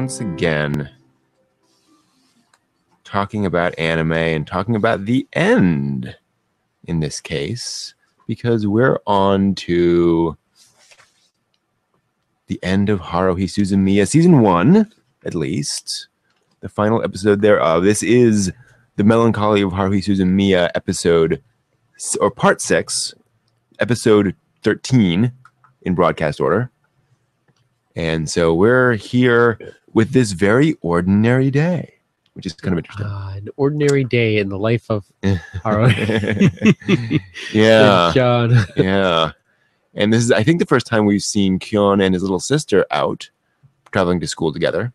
once again talking about anime and talking about the end in this case, because we're on to the end of Haruhi Suzumiya season 1, at least the final episode thereof. This is the Melancholy of Haruhi Suzumiya episode, or part 6, episode 13 in broadcast order. And so we're here with this very ordinary day, which is kind of interesting. An ordinary day in the life of Haruhi. Yeah. John. Yeah. And this is, I think, the first time we've seen Kyon and his little sister out traveling to school together.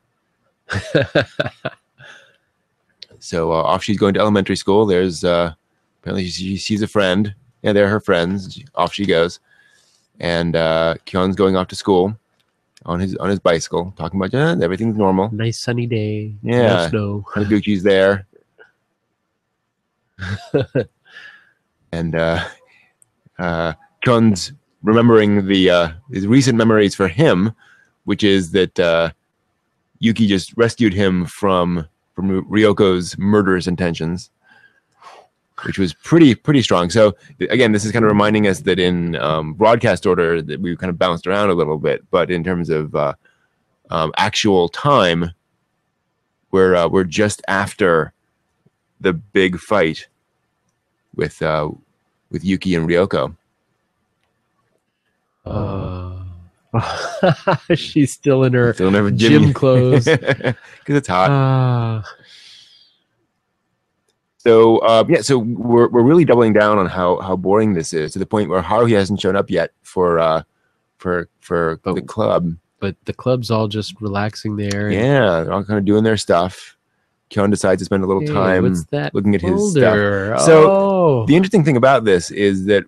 So off she's going to elementary school. There's apparently she sees a friend. Yeah, they're her friends. Off she goes. And Kyon's going off to school on his bicycle, talking about everything's normal. Nice sunny day. Yeah. No snow. Hanaguchi's there. And Kyon's remembering his recent memories for him, which is that Yuki just rescued him from Ryoko's murderous intentions, which was pretty strong. So again, this is kind of reminding us that in broadcast order that we kind of bounced around a little bit, but in terms of actual time, we're just after the big fight with Yuki and Ryoko. She's still in her gym clothes because it's hot. So so we're really doubling down on how boring this is, to the point where Haruhi hasn't shown up yet for the club. But the club's all just relaxing there. Yeah, they're all kind of doing their stuff. Kyon decides to spend a little time looking at his stuff. So the interesting thing about this is that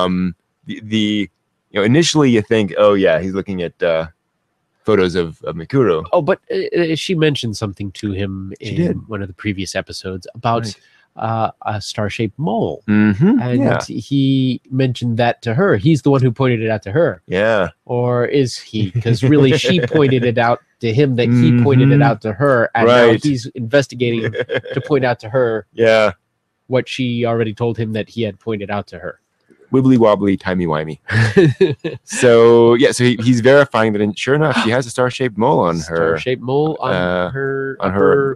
initially you think, oh yeah, he's looking at photos of Mikuru. Oh, but she mentioned something to him in one of the previous episodes about a star-shaped mole. Mm-hmm. And he mentioned that to her. He's the one who pointed it out to her. Yeah. Or is he? Because really she pointed it out to him that he pointed it out to her. And now he's investigating to point out to her what she already told him that he had pointed out to her. Wibbly wobbly, timey wimey. So he's verifying that, sure enough, she has a star-shaped mole on her. Star-shaped mole on her her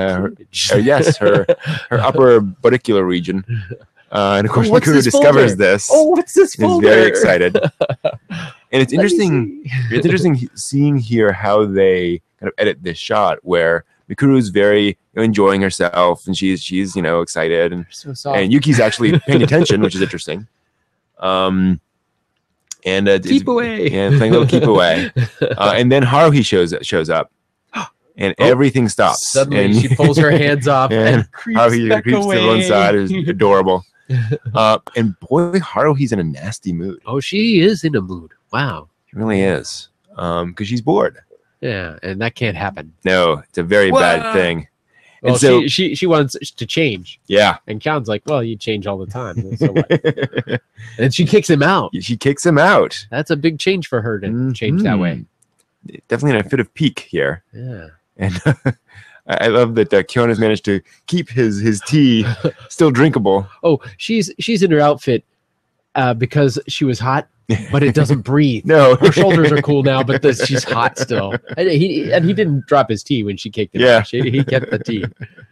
upper bodicular region. And of course, Mikuru discovers this. Oh, what's this folder? He's very excited. And it's interesting. It's interesting seeing here how they kind of edit this shot, where Mikuru is very enjoying herself, and she's excited, and Yuki's actually paying attention, which is interesting. And keep away, and playing a little keep away, and then Haruhi shows up, and everything stops. Suddenly, and she pulls her hands off and creeps back away. To one side. It's adorable. And boy, Haruhi's in a nasty mood. Oh, she is in a mood. Wow, she really is. Because she's bored. Yeah, and that can't happen. No, it's a very bad thing. Well, and so she wants to change. Yeah. And Kyan's like, well, you change all the time. So what? And she kicks him out. She kicks him out. That's a big change for her to change that way. Definitely in a fit of pique here. Yeah. And I love that Kyon has managed to keep his tea still drinkable. Oh, she's in her outfit because she was hot, but it doesn't breathe. No. Her shoulders are cool now, but she's hot still. And he didn't drop his tea when she kicked him out. He kept the tea.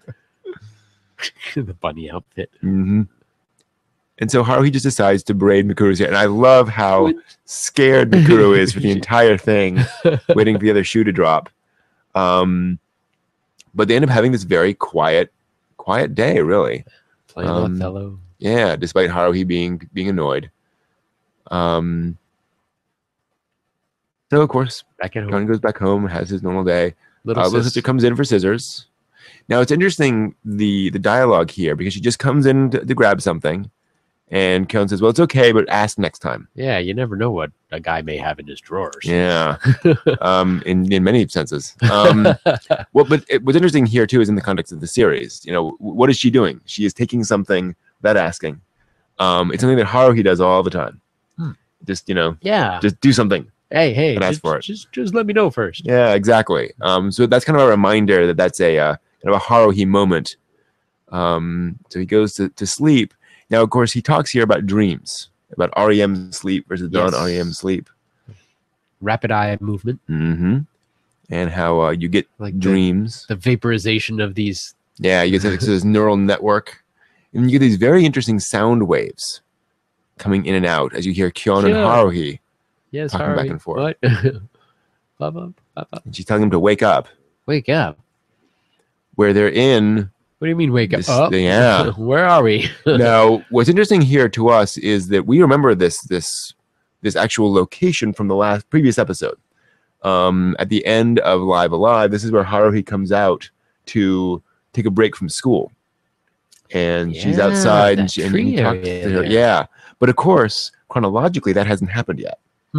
The bunny outfit. Mm-hmm. And so Haruhi just decides to braid Mikuru's hair. And I love how scared Mikuru is for the entire thing, waiting for the other shoe to drop. But they end up having this very quiet day, really. Playing Othello. Yeah, despite Haruhi being annoyed. So of course, Kyon goes back home, has his normal day. Little sister comes in for scissors. Now it's interesting the dialogue here, because she just comes in to grab something, and Kyon says, "Well, it's okay, but ask next time." Yeah, you never know what a guy may have in his drawers. Yeah, in many senses. But what's interesting here too is in the context of the series. What is she doing? She is taking something without asking. It's something that Haruhi does all the time. Just just do something. Hey, and ask for it. Just let me know first. Yeah, exactly. So that's kind of a reminder that that's a kind of a Haruhi moment. So he goes to sleep. Now, of course, he talks here about dreams, about REM sleep versus non-REM sleep. Rapid eye movement. Mm-hmm. And how you get like dreams. The vaporization of these. Yeah, you get this neural network. And you get these very interesting sound waves coming in and out as you hear Kyon and Haruhi talking back and forth. What? And she's telling him to wake up. Wake up? Where they're in... What do you mean wake up? Yeah. Where are we? Now, what's interesting here to us is that we remember this actual location from the previous episode. At the end of Live Alive, this is where Haruhi comes out to take a break from school. And she's outside and she talks to her. Yeah. But of course, chronologically, that hasn't happened yet.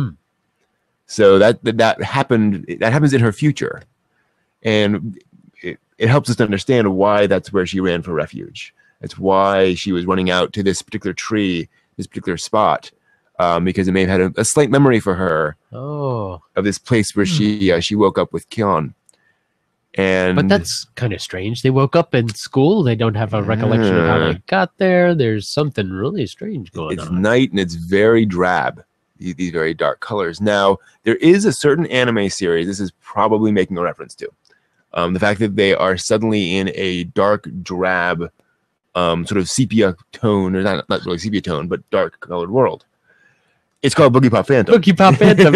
So that happens in her future. And it helps us to understand why that's where she ran for refuge. That's why she was running out to this particular tree, this particular spot, because it may have had a slight memory for her of this place where she woke up with Kyon. But that's kind of strange. They woke up in school. They don't have a recollection of how they got there. There's something really strange going on. It's night and it's very drab. These very dark colors. Now, there is a certain anime series this is probably making a reference to. The fact that they are suddenly in a dark, drab, sort of sepia tone, or not really sepia tone, but dark colored world. It's called Boogiepop Phantom. Boogiepop Phantom,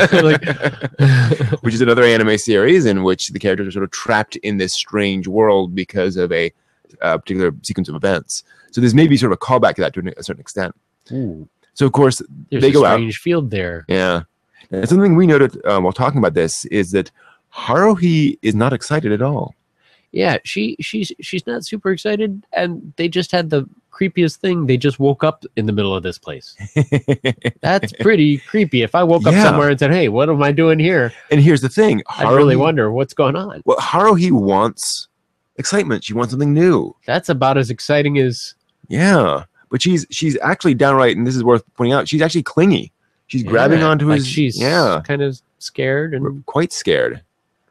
yeah. Which is another anime series in which the characters are sort of trapped in this strange world because of a particular sequence of events. So there's maybe sort of a callback to that to a certain extent. Ooh. So, of course, There's they go out. There's a strange field there. Yeah. And something we noted while talking about this is that Haruhi is not excited at all. Yeah, she's not super excited, and they just had the creepiest thing. They just woke up in the middle of this place. That's pretty creepy. If I woke up somewhere and said, "Hey, what am I doing here?" And here's the thing, I really wonder what's going on. Well, Haruhi wants excitement. She wants something new. That's about as exciting as but she's actually downright, and this is worth pointing out. She's actually clingy. She's grabbing onto his. She's kind of scared and quite scared.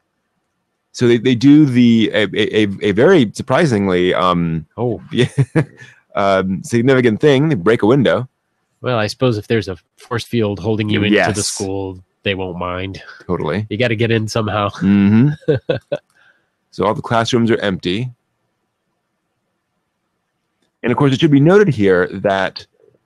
So they do a very surprisingly significant thing. They break a window. Well, I suppose if there's a force field holding you into the school, they won't mind. Totally. You got to get in somehow. Mm-hmm. So all the classrooms are empty. And of course, it should be noted here that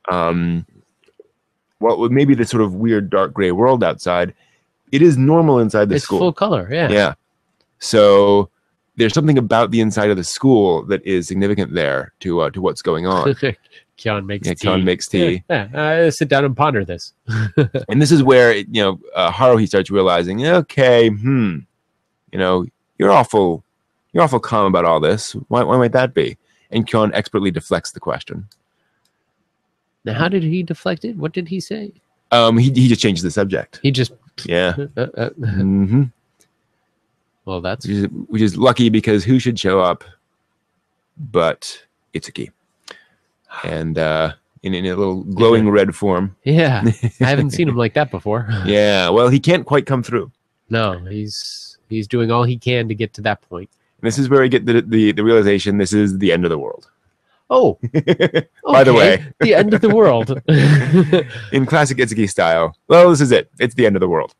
what may be this sort of weird dark gray world outside, it is normal inside the school. It's full color, yeah. Yeah. So there's something about the inside of the school that is significant there to what's going on. Kyon makes tea. Kyon makes tea. Sit down and ponder this. And this is where Haruhi starts realizing, okay, you're awful calm about all this. Why might that be? And Kyon expertly deflects the question. Now, how did he deflect it? What did he say? He just changes the subject. He just mm-hmm. Well, that's which is lucky because who should show up but Itsuki, and in a little glowing red form. Yeah, I haven't seen him like that before. Yeah, well, he can't quite come through. No, he's doing all he can to get to that point. And this is where I get the realization this is the end of the world. Oh, by the way, the end of the world. In classic Itsuki style. Well, this is it. It's the end of the world.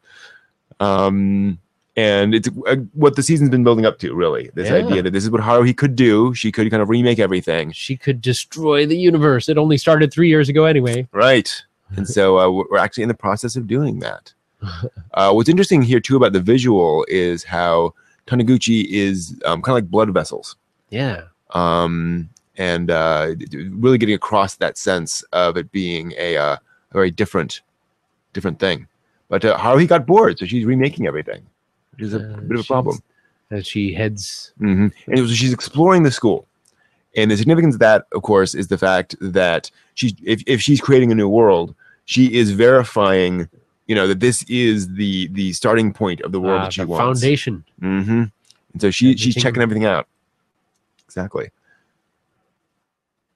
And it's what the season's been building up to, really. This idea that this is what Haruhi could do. She could kind of remake everything. She could destroy the universe. It only started 3 years ago anyway. Right. And so we're actually in the process of doing that. What's interesting here, too, about the visual is how Taniguchi is kind of like blood vessels. Yeah. And really getting across that sense of it being a very different thing. But Haruhi got bored, so she's remaking everything, which is a bit of a problem. As she heads... Mm-hmm. And she's exploring the school. And the significance of that, of course, is the fact that if she's creating a new world, she is verifying, that this is the starting point of the world that she wants. Foundation. Mm-hmm. And so she's checking everything out. Exactly.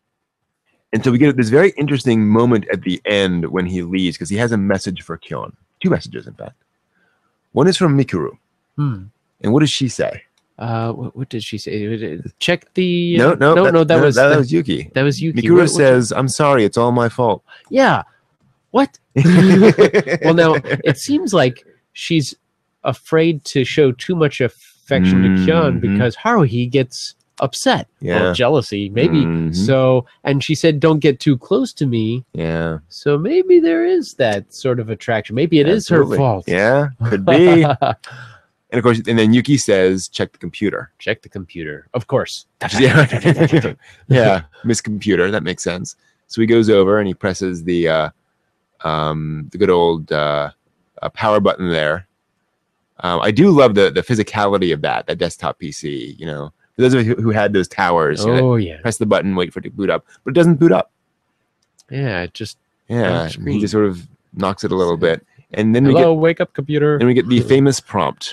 And so we get this very interesting moment at the end when he leaves, because he has a message for Kyon. 2 messages, in fact. One is from Mikuru. And what does she say? What did she say? Check the. No, that was Yuki. That was Yuki. Mikuru says, "I'm sorry, it's all my fault." Yeah. What? Well, now it seems like she's afraid to show too much affection to Kyun because Haruhi gets upset. Yeah. Well, jealousy, maybe. So, and she said, "Don't get too close to me." Yeah. So maybe there is that sort of attraction. Maybe it is her fault. Yeah, could be. And of course, and then Yuki says, "Check the computer." Check the computer. Of course. Yeah, Miss Computer. That makes sense. So he goes over and he presses the good old power button there. I do love the physicality of that desktop PC. You know, for those of you who had those towers, press the button, wait for it to boot up, but it doesn't boot up. Yeah, it just he just sort of knocks it a little bit, and then wake up, computer. And we get the famous prompt.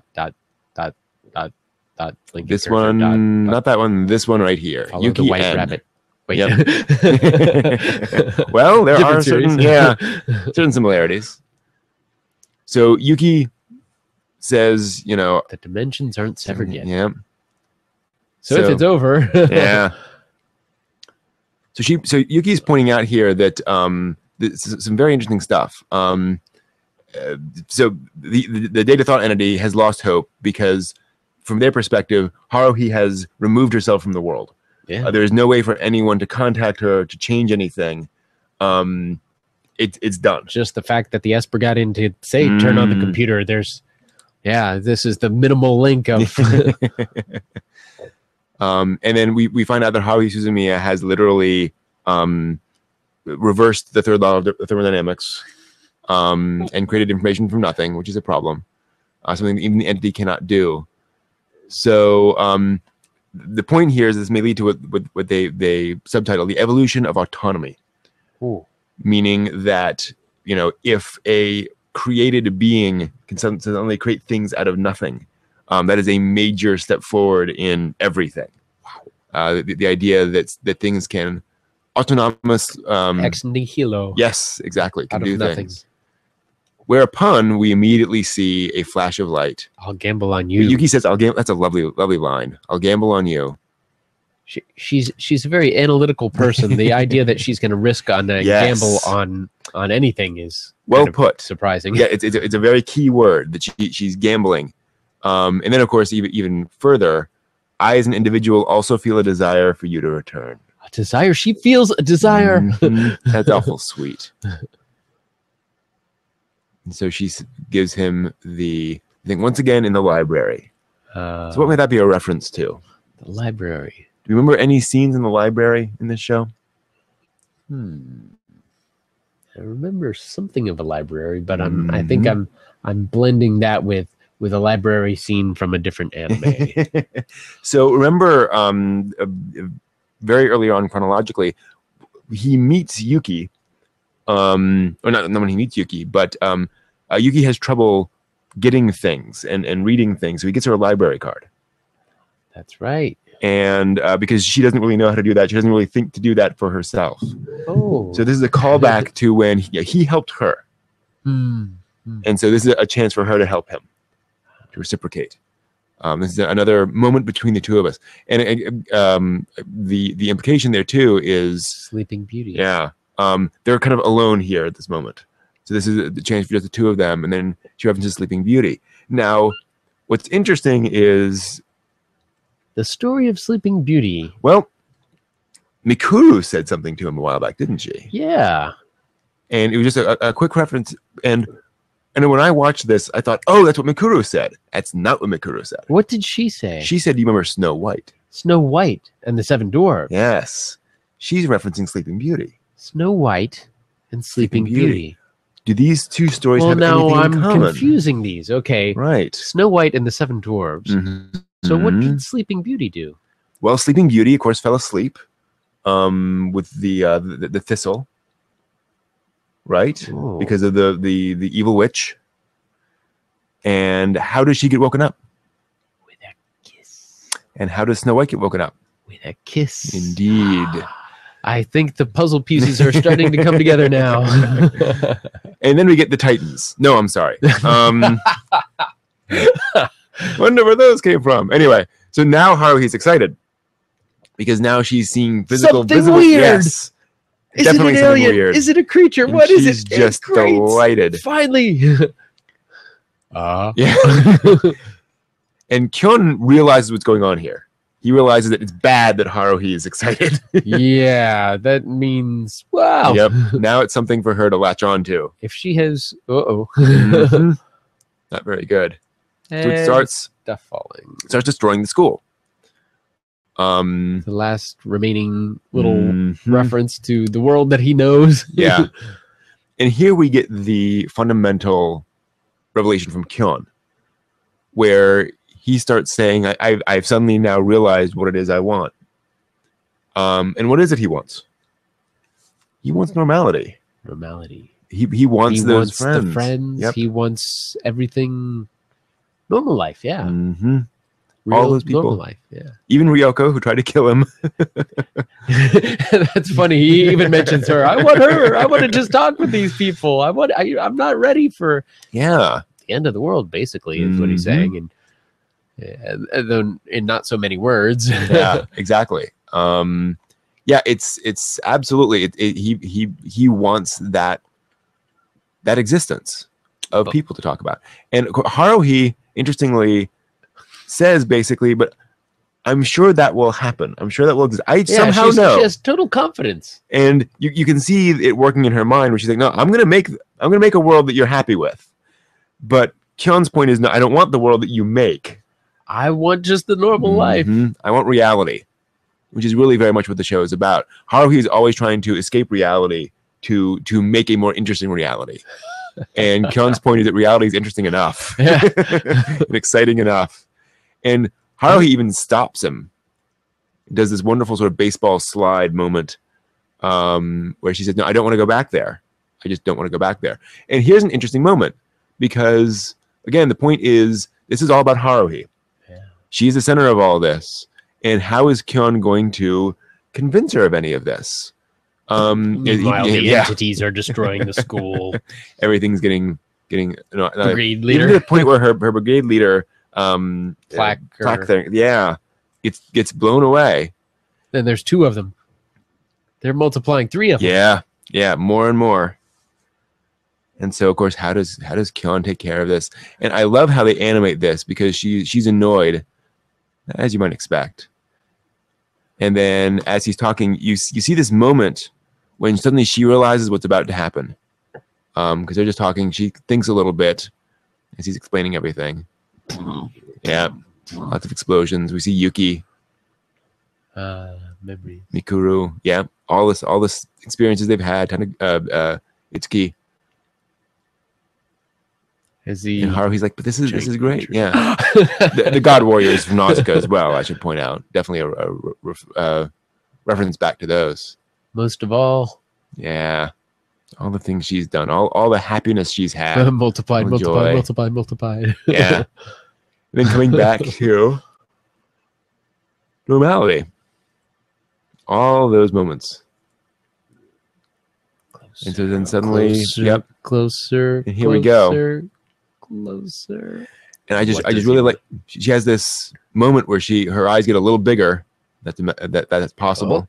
Link this one, not that one. This one right here. Follow Yuki the white N. rabbit. Wait. Yep. Well, there are certain similarities. So Yuki says, the dimensions aren't severed yet. Yeah. So if it's over. Yeah. So Yuki's pointing out here that some very interesting stuff. So the data thought entity has lost hope because, from their perspective, Haruhi has removed herself from the world. Yeah. There is no way for anyone to contact her to change anything. It's done. Just the fact that the Esper got in to say turn on the computer. This is the minimal link of. And then we find out that Haruhi Suzumiya has literally reversed the third law of thermodynamics and created information from nothing, which is a problem. Something that even the entity cannot do. So the point here is this may lead to what they subtitle the evolution of autonomy. Ooh. Meaning that, if a created being can suddenly create things out of nothing, that is a major step forward in everything. Wow. The idea that things can autonomous ex nihilo. Yes, exactly. Can out do of nothing. Things. Whereupon we immediately see a flash of light. I'll gamble on you. Yuki says, "I'll gamble." That's a lovely line. I'll gamble on you. She's a very analytical person. The idea that she's going to risk on a gamble on anything is well put. Surprising. Yeah, it's a very key word that she's gambling. And then of course even further, I as an individual also feel a desire for you to return. A desire. She feels a desire. That's awful sweet. And so she gives him the thing once again in the library. So what might that be a reference to? The library. Do you remember any scenes in the library in this show? I remember something of a library, but I think I'm blending that with a library scene from a different anime. So remember, very early on chronologically, he meets Yuki. Or not when he meets Yuki, but Yuki has trouble getting things and reading things, so he gets her a library card. That's right. And because she doesn't really know how to do that, she doesn't really think to do that for herself. Oh, so this is a callback to when he helped her, and so this is a chance for her to help him, to reciprocate. This is another moment between the two of us, and the implication there too is Sleeping Beauty. Yeah. They're kind of alone here at this moment. So this is the chance for just the two of them, and then she references Sleeping Beauty. Now, what's interesting is the story of Sleeping Beauty. Well, Mikuru said something to him a while back, didn't she? Yeah. And it was just a quick reference. And when I watched this, I thought, oh, that's what Mikuru said. That's not what Mikuru said. What did she say? She said, you remember Snow White? Snow White and the Seven Dwarfs. Yes. She's referencing Sleeping Beauty. Snow White and Sleeping Beauty. Do these two stories have anything in common? Well, now I'm confusing these. Okay. Right. Snow White and the Seven Dwarfs. So what did Sleeping Beauty do? Well, Sleeping Beauty, of course, fell asleep with the thistle, right? Oh. Because of the evil witch. And how does she get woken up? With a kiss. And how does Snow White get woken up? With a kiss. Indeed. I think the puzzle pieces are starting to come together now. And then we get the Titans. No, I'm sorry. Wonder where those came from. Anyway, so now Haruhi's excited because now she's seeing visible weird. Yes. Is it an alien? Weird. Is it a creature? And what is it? She's just delighted. Finally. Yeah. And Kyun realizes what's going on here. He realizes that it's bad that Haruhi is excited. Yeah, that means wow. Yep. Now it's something for her to latch on to. If she has not very good. And so it starts stuff falling. Starts destroying the school. The last remaining little reference to the world that he knows. Yeah. And here we get the fundamental revelation from Kyun, where he starts saying, I've suddenly now realized what it is I want. And what is it he wants? He wants normality. Normality. He wants those friends. The friends. Yep. He wants everything. Normal life, yeah. All those people. Normal life, yeah. Even Ryoko, who tried to kill him. That's funny. He even mentions her. I want her. I want to just talk with these people. I'm not ready for the end of the world, basically, is what he's saying. And though in not so many words. Yeah, exactly. Yeah, it's absolutely he wants that existence of people to talk about. And Haruhi, interestingly, says basically, but I'm sure that will happen. I'm sure that will exist. I somehow know. She has total confidence. And you can see it working in her mind where she's like, no, I'm gonna make a world that you're happy with. But Kyun's point is, no, I don't want the world that you make. I want just the normal life. I want reality, which is really very much what the show is about. Haruhi is always trying to escape reality to make a more interesting reality. And Kyun's point is that reality is interesting enough and exciting enough. And Haruhi even stops him. Does this wonderful sort of baseball slide moment where she says, no, I don't want to go back there. I just don't want to go back there. And here's an interesting moment because, again, the point is this is all about Haruhi. She's the center of all this. And how is Kyun going to convince her of any of this? While the entities are destroying the school. Everything's getting brigade leader. Even to the point where her brigade leader plaque thing, gets blown away. Then there's 2 of them. They're multiplying 3 of them. Yeah, more and more. And so, of course, how does Kyun take care of this? And I love how they animate this because she's annoyed, as you might expect. And then as he's talking, you see this moment when suddenly she realizes what's about to happen. Because they're just talking. She thinks a little bit as he's explaining everything. Yeah. Lots of explosions. We see Yuki. Memories. Mikuru. Yeah. All this experiences they've had. Itsuki. And Haruhi's like, but this is great. Yeah. the God Warriors from Nausicaa as well, I should point out. Definitely a reference back to those. Most of all. Yeah. All the things she's done. All the happiness she's had. Multiplied. Yeah. And then coming back to normality. All those moments. Closer, and so then suddenly, closer. And here we go. Closer. And I just really like. She has this moment where her eyes get a little bigger. That's possible.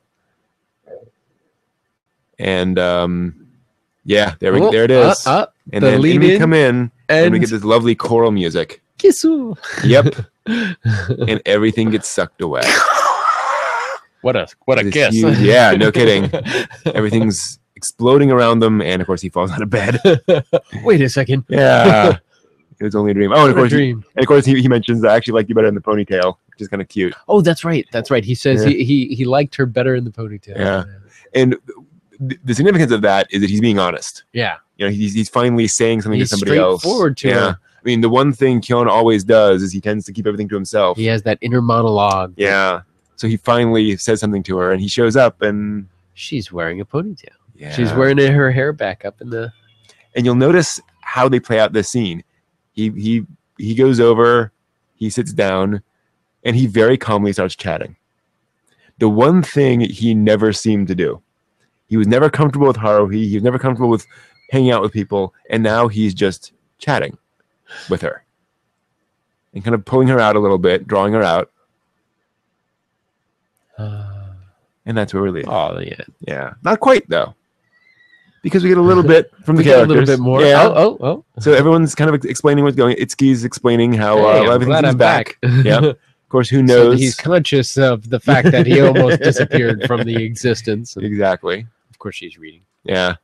And there it is. And then we come in and we get this lovely choral music. Kisu. Yep. And everything gets sucked away. What a kiss. Yeah, no kidding. Everything's exploding around them, and of course he falls out of bed. Wait a second. Yeah. It was only a dream. Oh, and of course he mentions I actually like you better in the ponytail, which is kind of cute. Oh, that's right. He says he liked her better in the ponytail. Yeah. And the significance of that is that he's being honest. Yeah. He's finally saying something to somebody else. Straightforward to her. I mean, the one thing Kyun always does is he tends to keep everything to himself. He has that inner monologue. Yeah. So he finally says something to her, and he shows up, and she's wearing a ponytail. Yeah. She's wearing her hair back up in the. And you'll notice how they play out this scene. He goes over, he sits down, and he very calmly starts chatting. the one thing he never seemed to do. He was never comfortable with Haruhi. He was never comfortable with hanging out with people. And now he's just chatting with her and kind of pulling her out a little bit, drawing her out. And that's where we leave. Oh, yeah. Yeah. Not quite, though. Because we get a little bit from the characters. A little bit more. Yeah. Oh. So everyone's kind of explaining what's going on. Itsuki's explaining how everything's back. Yeah. Of course, who knows? So he's conscious of the fact that he almost disappeared from the existence. Exactly. Of course, she's reading. Yeah.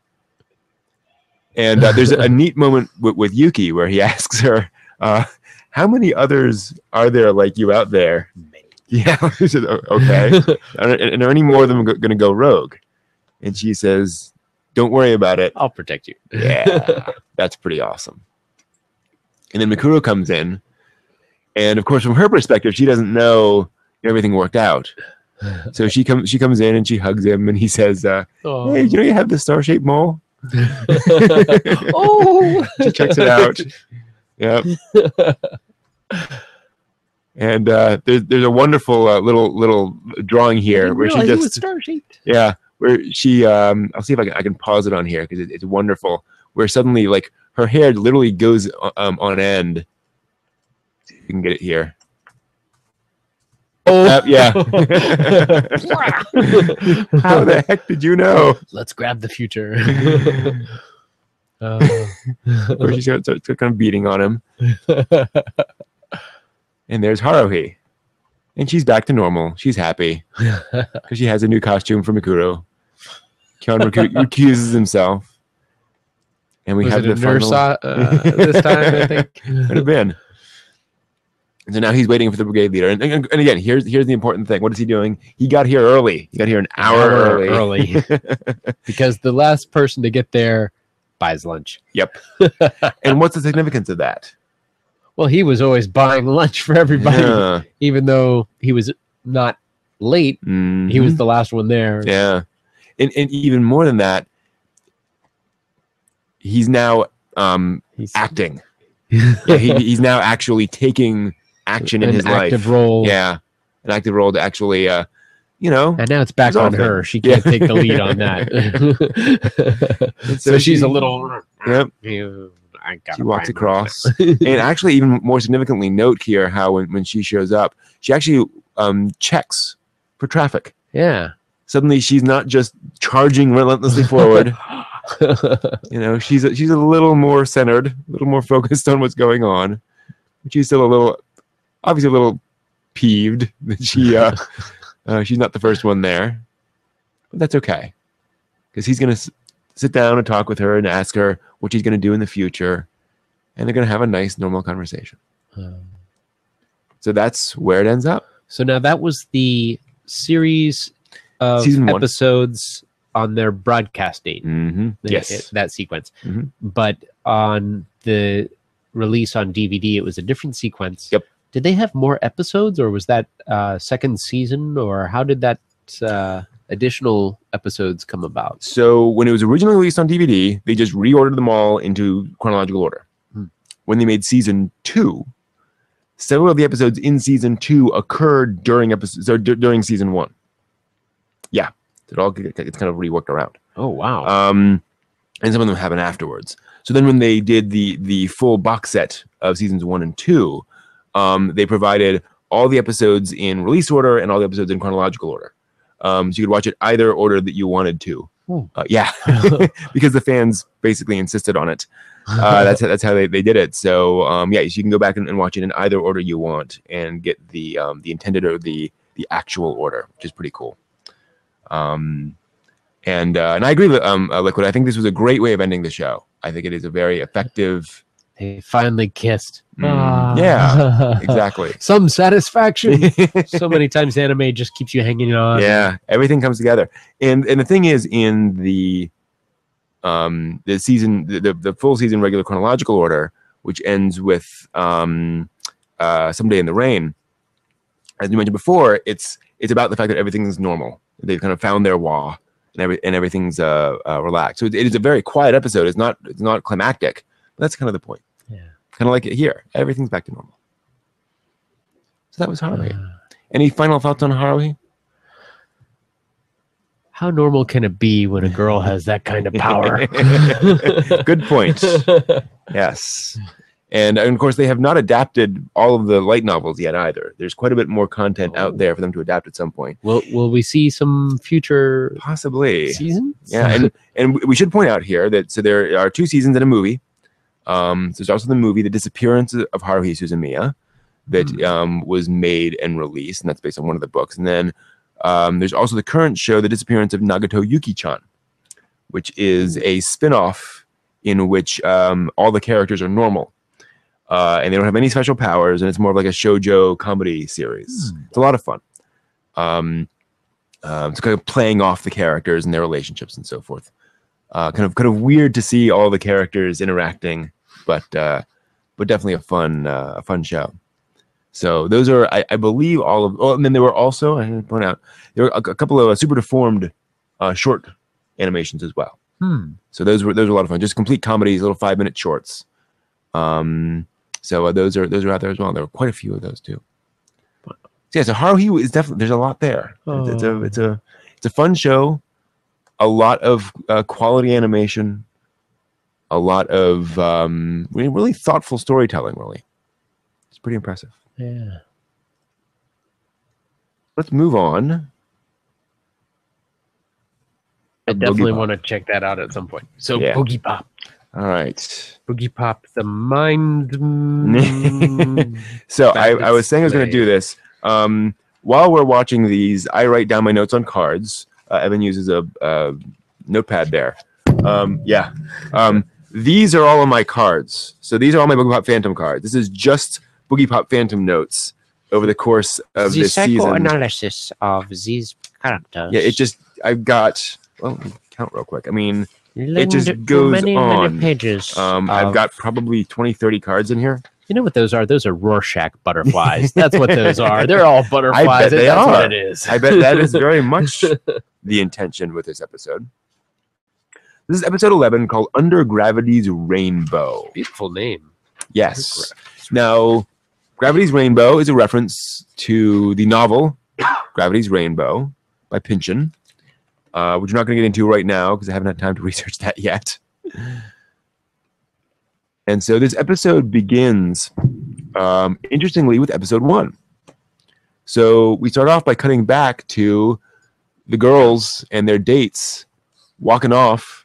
And there's a neat moment with Yuki where he asks her, how many others are there like you out there? Yeah. Okay. And are any more of them going to go rogue? And she says, don't worry about it. I'll protect you. Yeah. That's pretty awesome. And then Mikuro comes in. And of course, from her perspective, she doesn't know everything worked out. So she comes in and she hugs him and he says, hey, you have the star-shaped mole? Oh! She checks it out. Yep. And there's a wonderful little drawing here where she just star-shaped. Yeah, where she I'll see if I can pause it on here because it's wonderful. Where suddenly like her hair literally goes on end. See if you can get it here. Oh yeah. How the heck did you know? Let's grab the future. Where she's kind of beating on him. And there's Haruhi. And she's back to normal. She's happy. Because she has a new costume for Mikuro. Kyon recuses himself. And we have the nurse this time, I think. Could have been. And so now he's waiting for the brigade leader. And again, here's the important thing. What is he doing? He got here early. He got here an hour early. Because the last person to get there buys lunch. Yep. And what's the significance of that? Well, he was always buying lunch for everybody. Even though he was not late, he was the last one there. Yeah. And even more than that, he's now acting. Yeah, he's now actually taking action in his life. An active role. Yeah. An active role to actually, And now it's back on her. She can't take the lead on that. So she's a little... Yep. She walks across. And actually, even more significantly, note here how when she shows up, she actually checks for traffic. Yeah. Suddenly, she's not just charging relentlessly forward. She's a little more centered, a little more focused on what's going on. But she's still obviously a little peeved that she's not the first one there. But that's okay. Because he's going to sit down and talk with her and ask her what she's going to do in the future. And they're going to have a nice, normal conversation. So that's where it ends up. So now that was the series of episodes on their broadcast date. Yes. That sequence. But on the release on DVD, it was a different sequence. Yep. Did they have more episodes, or was that second season, or how did that additional episodes come about? So when it was originally released on DVD, they just reordered them all into chronological order. When they made season 2, several of the episodes in season 2 occurred during season 1. Yeah, it's kind of reworked around. Oh wow! And some of them happen afterwards. So then when they did the full box set of seasons 1 and 2, they provided all the episodes in release order and all the episodes in chronological order. So you could watch it either order that you wanted to. Yeah, because the fans basically insisted on it. That's how they did it. So so you can go back and watch it in either order you want and get the intended or the actual order, which is pretty cool. And I agree with Liquid. I think this was a great way of ending the show. I think it is a very effective. They finally kissed. Yeah, exactly. Some satisfaction. So many times anime just keeps you hanging on. Yeah, everything comes together. And the thing is, in the season, the full season regular chronological order, which ends with Someday in the Rain, as you mentioned before, it's about the fact that everything's normal. They've kind of found their wa, and everything's relaxed. So it is a very quiet episode. It's not climactic. But that's kind of the point. Yeah. Kind of like it here. Everything's back to normal. So that was Haruhi. Any final thoughts on Haruhi? How normal can it be when a girl has that kind of power? Good point. Yes. And of course, they have not adapted all of the light novels yet either. There's quite a bit more content out there for them to adapt at some point. Will we see some future seasons? Yeah, and we should point out here that there are 2 seasons and a movie. There's also the movie The Disappearance of Haruhi Suzumiya that was made and released, and that's based on one of the books. And then there's also the current show, The Disappearance of Nagato Yuki-chan, which is a spin-off in which all the characters are normal. And they don't have any special powers, and it's more of like a shoujo comedy series. It's a lot of fun. It's kind of playing off the characters and their relationships and so forth. Kind of weird to see all the characters interacting, but definitely a fun show. So those are, I believe, all of. Oh, and then there were also, I should point out, there were a couple of super deformed short animations as well. So those were a lot of fun. Just complete comedies, little 5-minute shorts. So those are out there as well. There were quite a few of those too. So yeah, so Haruhi is definitely, there's a lot there. It's a fun show. A lot of quality animation. A lot of really thoughtful storytelling. Really, it's pretty impressive. Yeah. Let's move on. I definitely want to check that out at some point. So yeah. Boogiepop. All right. Boogiepop, the mind. So I was saying I was going to do this. While we're watching these, I write down my notes on cards. Evan uses a notepad there. These are all of my cards. So these are all my Boogiepop Phantom cards. This is just Boogiepop Phantom notes over the course of this season. The psychoanalysis of these characters. Yeah, I've got, well, count real quick. I mean, it just goes on. Many pages. I've got probably 20, 30 cards in here. You know what those are? Those are Rorschach butterflies. That's what those are. They're all butterflies. I bet they are. What it is. I bet that is very much the intention with this episode. This is episode 11 called Under Gravity's Rainbow. Beautiful name. Yes. Now, Gravity's Rainbow is a reference to the novel Gravity's Rainbow by Pynchon, which we're not going to get into right now because I haven't had time to research that yet. And so this episode begins, interestingly, with episode 1. So we start off by cutting back to the girls and their dates walking off,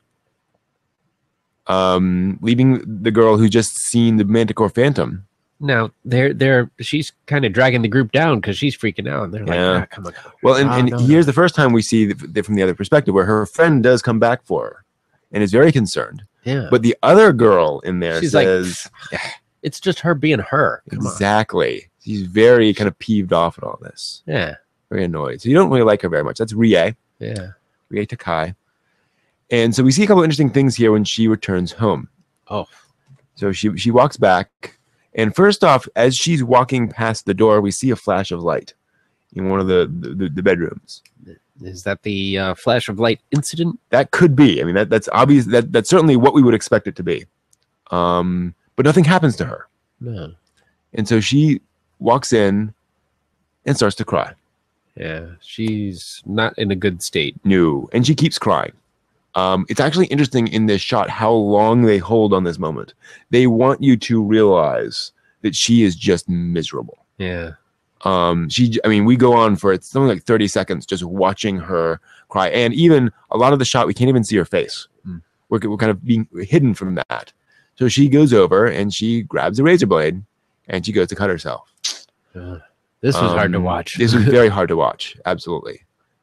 leaving the girl who just seen the Manticore Phantom. Now she's kind of dragging the group down because she's freaking out. And they're like, come on. Well, here's the first time we see from the other perspective where her friend does come back for her and is very concerned. Yeah. But the other girl in there says, it's just her being her. Exactly. She's very kind of peeved off at all this. Yeah. Very annoyed. So you don't really like her very much. That's Rie. Yeah. Rie Takai. And so we see a couple of interesting things here when she returns home. Oh. So she walks back. And first off, as she's walking past the door, we see a flash of light in one of the bedrooms. Is that the flash of light incident? That could be. I mean, that's obvious. That's certainly what we would expect it to be. But nothing happens to her. No. And so she walks in and starts to cry. Yeah, she's not in a good state. No, and she keeps crying. It's actually interesting in this shot how long they hold on this moment. They want you to realize that she is just miserable. Yeah. We go on for it's something like 30 seconds just watching her cry. And even a lot of the shot, we can't even see her face. We're kind of being hidden from that. So she goes over and she grabs a razor blade and she goes to cut herself. This was hard to watch. This was very hard to watch. Absolutely.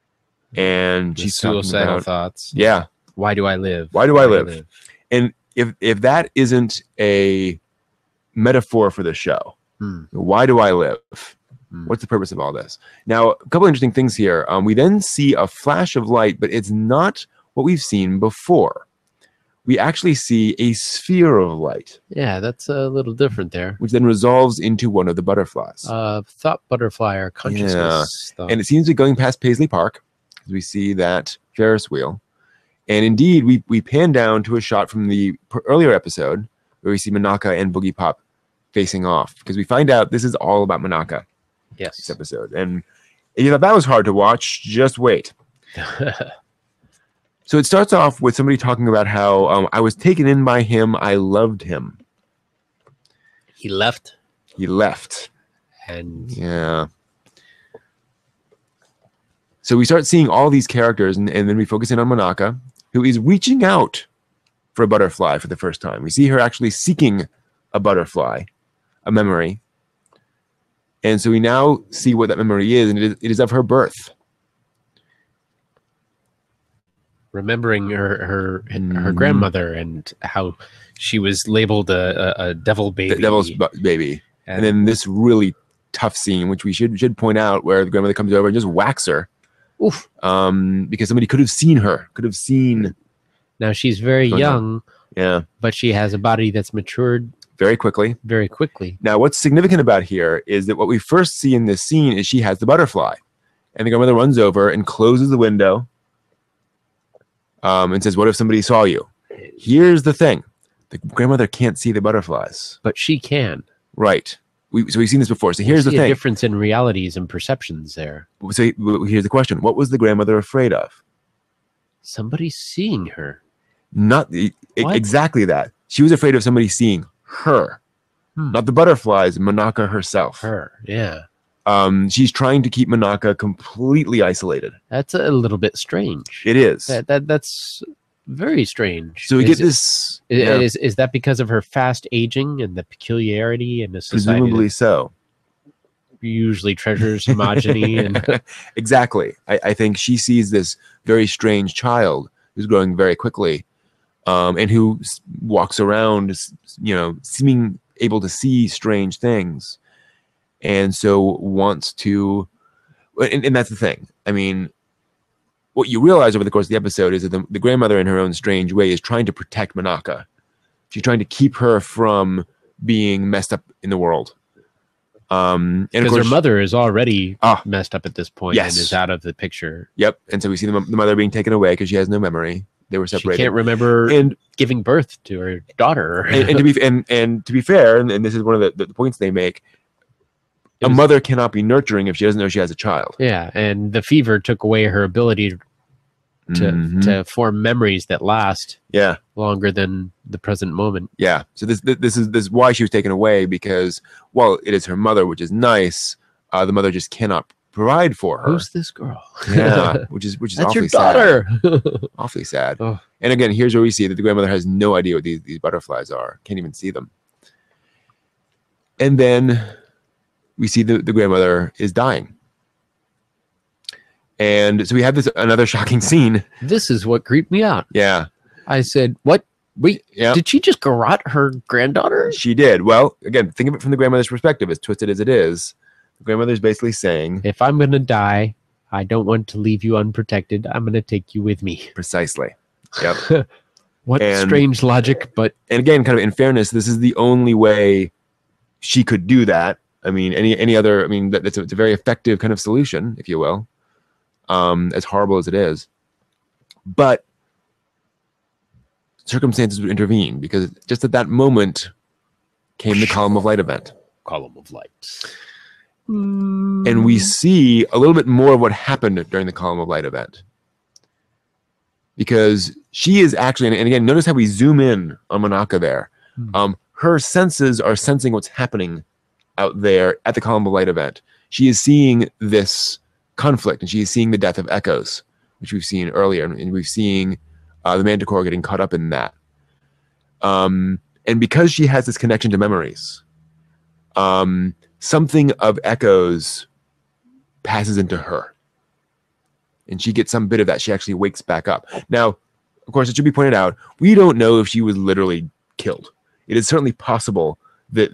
And she's suicidal thoughts. Yeah. Why do I live? Why do I live? And if that isn't a metaphor for the show, why do I live? What's the purpose of all this? Now, a couple of interesting things here. We then see a flash of light, but it's not what we've seen before. We actually see a sphere of light. Yeah, that's a little different there. Which then resolves into one of the butterflies. Thought butterfly or consciousness. Yeah. And it seems to be going past Paisley Park. We see that Ferris wheel. And indeed, we pan down to a shot from the earlier episode where we see Manaka and Boogiepop facing off. Because we find out this is all about Manaka. Yes. This episode. And if you thought that was hard to watch, just wait. So it starts off with somebody talking about how I was taken in by him. I loved him. He left. He left. And yeah. So we start seeing all these characters, and then we focus in on Monaka, who is reaching out for a butterfly for the first time. We see her actually seeking a butterfly, a memory. And so we now see what that memory is, and it is of her birth. Remembering her grandmother and how she was labeled a devil baby. The devil's baby. And then this really tough scene, which we should point out, where the grandmother comes over and just whacks her. Oof. Because somebody could have seen her, Now she's very young, but she has a body that's matured very quickly. Now, what's significant about here is that what we first see in this scene is she has the butterfly, and the grandmother runs over and closes the window, and says, "What if somebody saw you?" Here's the thing: the grandmother can't see the butterflies, but she can. Right. So we've seen this before. So here's the thing: a difference in realities and perceptions there. So here's the question: what was the grandmother afraid of? Somebody seeing her. Not exactly that. She was afraid of somebody seeing her, not the butterflies. Monaka herself. Her, yeah. She's trying to keep Monaka completely isolated. That's a little bit strange. It is. That's very strange. So we get this. Is that because of her fast aging and the peculiarity in the society? Presumably so. Usually treasures homogeny and exactly. I think she sees this very strange child who's growing very quickly, and who walks around, seeming able to see strange things, and so wants to. And that's the thing. I mean, what you realize over the course of the episode is that the grandmother, in her own strange way, is trying to protect Monaka. She's trying to keep her from being messed up in the world. And because her mother is already messed up at this point, yes, and is out of the picture. Yep. And so we see the mother being taken away because she has no memory. They were separated. She can't remember giving birth to her daughter. and to be fair, and this is one of the points they make, a mother cannot be nurturing if she doesn't know she has a child. Yeah, and the fever took away her ability to form memories that last longer than the present moment. Yeah. So this is why she was taken away, because while it is her mother, which is nice, the mother just cannot provide for her. Who's this girl? Yeah, which is That's awfully your daughter. sad. Awfully sad. Oh. And again, here's where we see that the grandmother has no idea what these butterflies are. Can't even see them. And then we see the grandmother is dying. And so we have another shocking scene. This is what creeped me out. Yeah. I said, what? Wait, did she just garrote her granddaughter? She did. Well, again, think of it from the grandmother's perspective, as twisted as it is. The grandmother's basically saying, if I'm going to die, I don't want to leave you unprotected. I'm going to take you with me. Precisely. Yep. What strange logic, but... And again, kind of in fairness, this is the only way she could do that. I mean, any other... I mean, it's a very effective kind of solution, if you will. As horrible as it is. But circumstances would intervene, because just at that moment came the column of light event. Column of light. And we see a little bit more of what happened during the column of light event. Because she is actually, and again, notice how we zoom in on Monaka there. Her senses are sensing what's happening out there at the column of light event. She is seeing this conflict, and she is seeing the death of Echoes, which we've seen earlier, and we've seen the Manticore getting caught up in that. And because she has this connection to memories, something of Echoes passes into her, and she gets some bit of that. She actually wakes back up. Now, of course, it should be pointed out, we don't know if she was literally killed. It is certainly possible that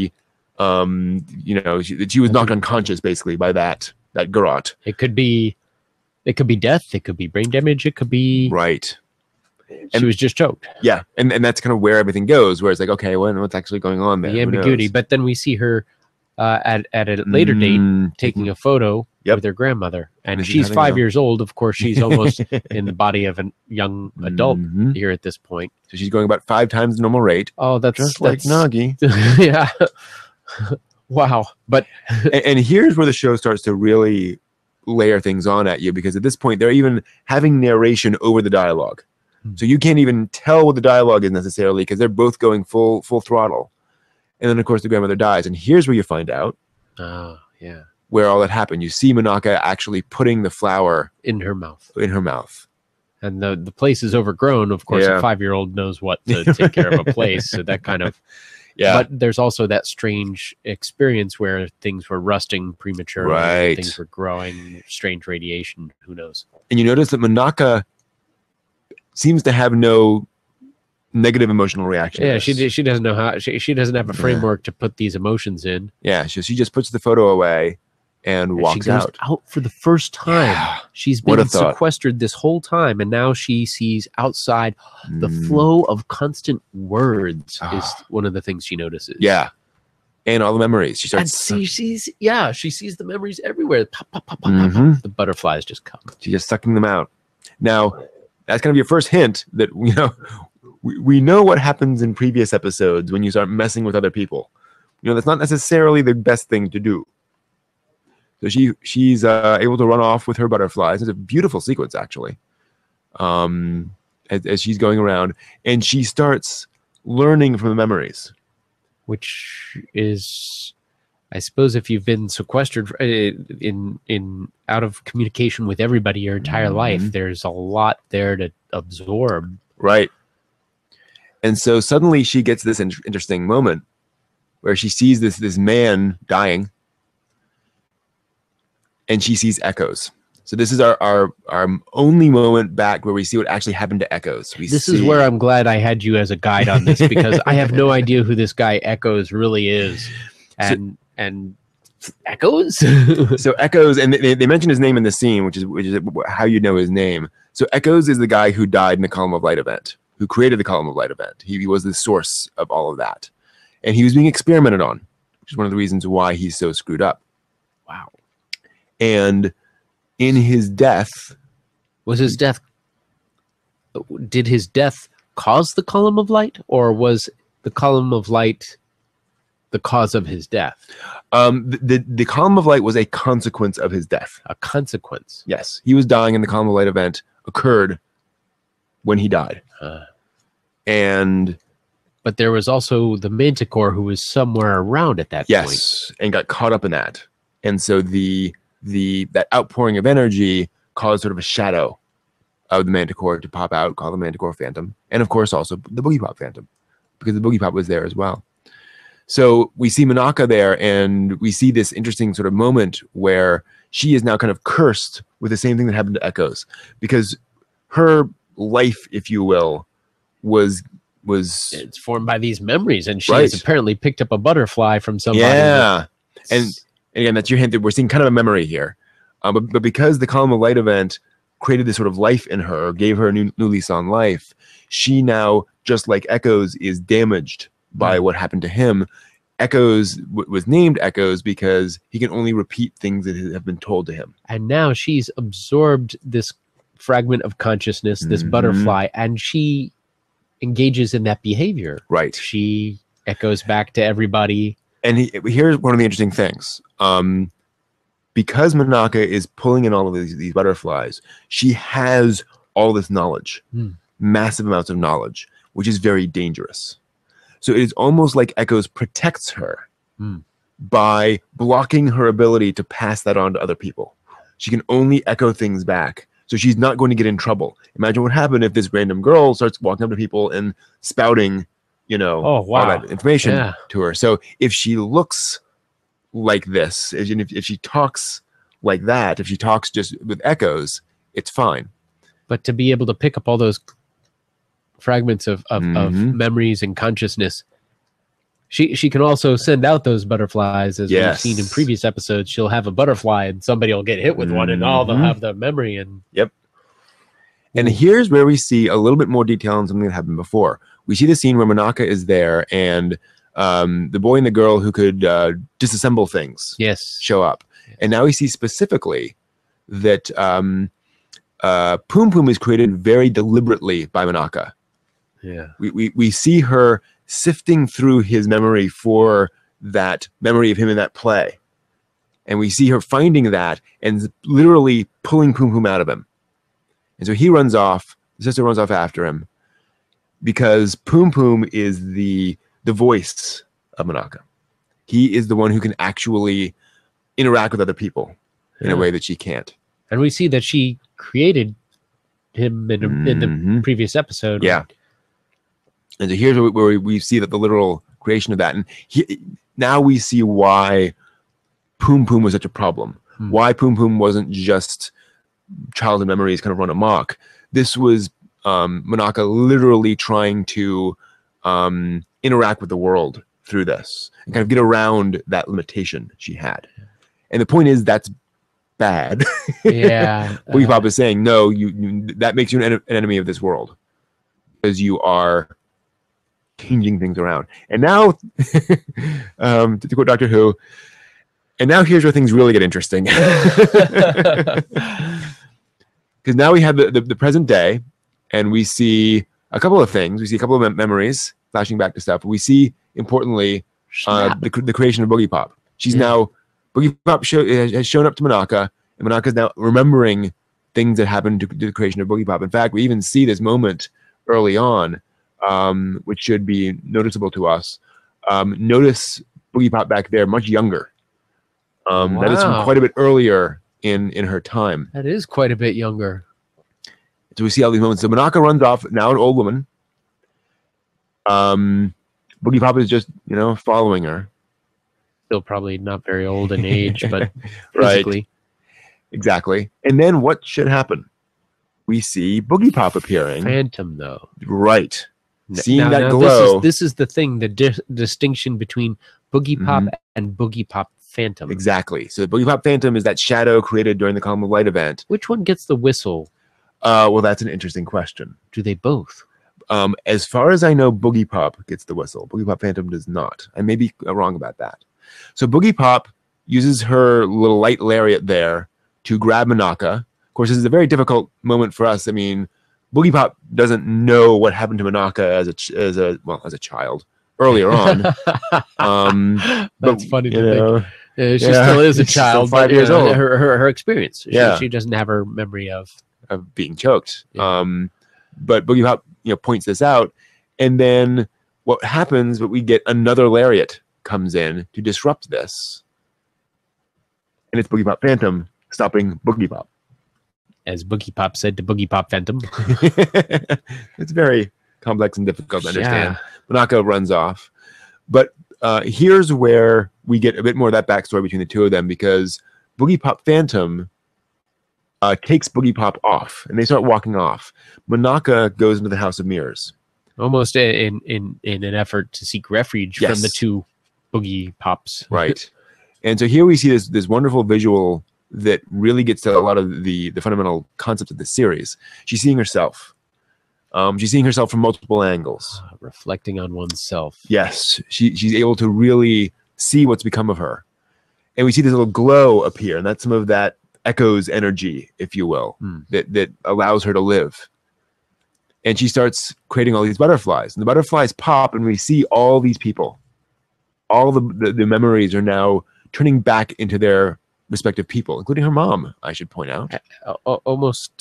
that she was knocked unconscious basically by that garrote. It could be death. It could be brain damage. It could be right. She was just choked. Yeah, and that's kind of where everything goes. Where it's like, okay, well, what's actually going on there? The ambiguity. But then we see her at a later date taking a photo with her grandmother, and she's 5 years old. Of course, she's almost in the body of a young adult here at this point. So she's going about 5 times the normal rate. Oh, that's like Nagi. Yeah. Wow. But and here's where the show starts to really layer things on at you, because at this point they're even having narration over the dialogue. So you can't even tell what the dialogue is necessarily, because they're both going full throttle. And then of course the grandmother dies, and here's where you find out where all that happened. You see Manaka actually putting the flower in her mouth. And the place is overgrown. Of course, a 5-year-old knows what to take care of a place. So that kind of, But there's also that strange experience where things were rusting prematurely. Things were growing, strange radiation. Who knows? And you notice that Manaka seems to have no negative emotional reaction. Yeah, she doesn't know how. She doesn't have a framework to put these emotions in. Yeah, she just puts the photo away and walks out for the first time. Yeah. She's been sequestered this whole time, and now she sees outside. The flow of constant words is one of the things she notices. Yeah, and all the memories. She starts. And she sees the memories everywhere. Pop, pop, pop, pop, pop. The butterflies just come. She's just sucking them out. Now, that's kind of your first hint that we know what happens in previous episodes when you start messing with other people. That's not necessarily the best thing to do. So she's able to run off with her butterflies. It's a beautiful sequence, actually, as she's going around, and she starts learning from the memories, which is, I suppose, if you've been sequestered in out of communication with everybody your entire life, there's a lot there to absorb. Right. And so suddenly she gets this interesting moment where she sees this man dying, and she sees echoes. So this is our only moment back where we see what actually happened to Echoes. This is where I'm glad I had you as a guide on this, because I have no idea who this guy Echoes really is. And Echoes? So Echoes, and they mention his name in the scene, which is how you know his name. So Echoes is the guy who died in the Column of Light event, who created the Column of Light event. He was the source of all of that. And he was being experimented on, which is one of the reasons why he's so screwed up. Wow. And in his death... Did his death cause the Column of Light, or was the Column of Light the cause of his death? The Column of Light was a consequence of his death. A consequence? Yes. He was dying, and the Column of Light event occurred when he died. But there was also the Manticore who was somewhere around at that point. Yes, and got caught up in that. And so that outpouring of energy caused sort of a shadow of the Manticore to pop out, called the Manticore Phantom. And of course also the Boogiepop Phantom, because the Boogiepop was there as well. So we see Manaka there, and we see this interesting sort of moment where she is now kind of cursed with the same thing that happened to Echoes, because her life, if you will, was it's formed by these memories, and she has apparently picked up a butterfly from somebody. Yeah. And again, that's your hint that we're seeing kind of a memory here. But because the Column of Light event created this sort of life in her, gave her a new lease on life, she now, just like Echoes, is damaged by what happened to him. Echoes was named Echoes because he can only repeat things that have been told to him. And now she's absorbed this fragment of consciousness, this butterfly, and she engages in that behavior. Right. She echoes back to everybody. And here's one of the interesting things. Because Manaka is pulling in all of these butterflies, she has all this knowledge, massive amounts of knowledge, which is very dangerous. So it is almost like Echoes protects her by blocking her ability to pass that on to other people. She can only echo things back. So she's not going to get in trouble. Imagine what happened if this random girl starts walking up to people and spouting, all that information to her. So if she looks like this, if she talks like that, if she talks just with Echoes, it's fine. But to be able to pick up all those fragments of memories and consciousness, she can also send out those butterflies, as we've seen in previous episodes. She'll have a butterfly and somebody will get hit with one, and all they'll have the memory. And and here's where we see a little bit more detail on something that happened before. We see the scene where Manaka is there, and the boy and the girl who could disassemble things show up. And now we see specifically that Poom Poom is created very deliberately by Manaka. We see her sifting through his memory for that memory of him in that play. And we see her finding that and literally pulling Poom Poom out of him. And so he runs off. The sister runs off after him because Poom Poom is the voice of Manaka. He is the one who can actually interact with other people in a way that she can't. And we see that she created him in the previous episode. Yeah. And so here's where we see that the literal creation of that. And now we see why Poom Poom was such a problem. Why Poom Poom wasn't just childhood memories kind of run amok. This was Manaka literally trying to interact with the world through this and kind of get around that limitation she had. And the point is that's bad. Yeah. Boogiepop is saying, no, you that makes you an enemy of this world because you are changing things around. And now, to quote Doctor Who, and now here's where things really get interesting. Because now we have the present day, and we see a couple of things. We see a couple of memories flashing back to stuff. We see, importantly, the creation of Boogiepop. She's now, Boogiepop has shown up to Manaka, and Manaka's now remembering things that happened to the creation of Boogiepop. In fact, we even see this moment early on, which should be noticeable to us. Notice Boogiepop back there, much younger. That is from quite a bit earlier in her time. That is quite a bit younger. So we see all these moments. So Manaka runs off, now an old woman. Boogiepop is just, following her. Still probably not very old in age, but physically. Right. Exactly. And then what should happen? We see Boogiepop appearing. Phantom, though. Right. Seeing that glow. This is the thing, the distinction between Boogiepop and Boogiepop Phantom. Exactly. So the Boogiepop Phantom is that shadow created during the Column of Light event. Which one gets the whistle? Well, that's an interesting question. Do they both? As far as I know, Boogiepop gets the whistle. Boogiepop Phantom does not. I may be wrong about that. So Boogiepop uses her little light lariat there to grab Manaka. Of course, this is a very difficult moment for us. I mean, Boogiepop doesn't know what happened to Manaka as a child earlier on. That's funny to think. She still is a child, 5 years old. Her experience. She she doesn't have her memory of being choked. Yeah. But Boogiepop, points this out, and then what happens? But we get another lariat comes in to disrupt this, and it's Boogiepop Phantom stopping Boogiepop. As Boogiepop said to Boogiepop Phantom. It's very complex and difficult to understand. Manaka runs off. But here's where we get a bit more of that backstory between the two of them, because Boogiepop Phantom takes Boogiepop off, and they start walking off. Manaka goes into the House of Mirrors. Almost in an effort to seek refuge from the two Boogiepops. Right. And so here we see this wonderful visual that really gets to a lot of the fundamental concepts of the series. She's seeing herself. She's seeing herself from multiple angles. Reflecting on oneself. Yes. She's able to really see what's become of her. And we see this little glow appear, and that's some of that Echo's energy, if you will, that allows her to live. And she starts creating all these butterflies. And the butterflies pop, and we see all these people. All the memories are now turning back into their respective people, including her mom, I should point out. Almost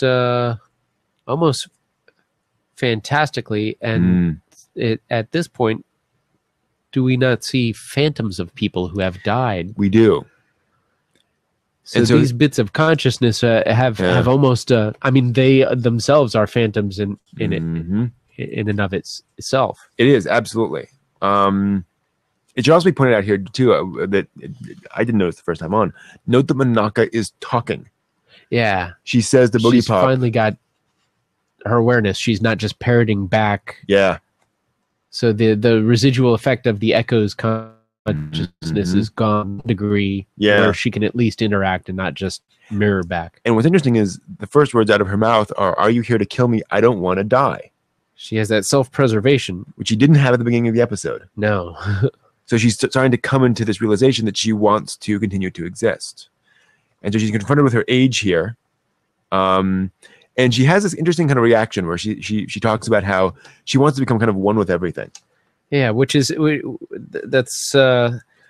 fantastically. And at this point, do we not see phantoms of people who have died? We do. So these bits of consciousness have almost. I mean, they themselves are phantoms in and of itself. It is, absolutely. It should also be pointed out here too that I didn't notice the first time on. Note that Manaka is talking. Yeah, she says to Boogiepop. She's finally got her awareness. She's not just parroting back. Yeah. So the residual effect of the Echo's consciousness is gone to a degree where she can at least interact and not just mirror back. And what's interesting is the first words out of her mouth are you here to kill me? I don't want to die. She has that self-preservation. Which she didn't have at the beginning of the episode. No. So she's trying to come into this realization that she wants to continue to exist. And so she's confronted with her age here. And she has this interesting kind of reaction where she talks about how she wants to become kind of one with everything. Yeah, which is that's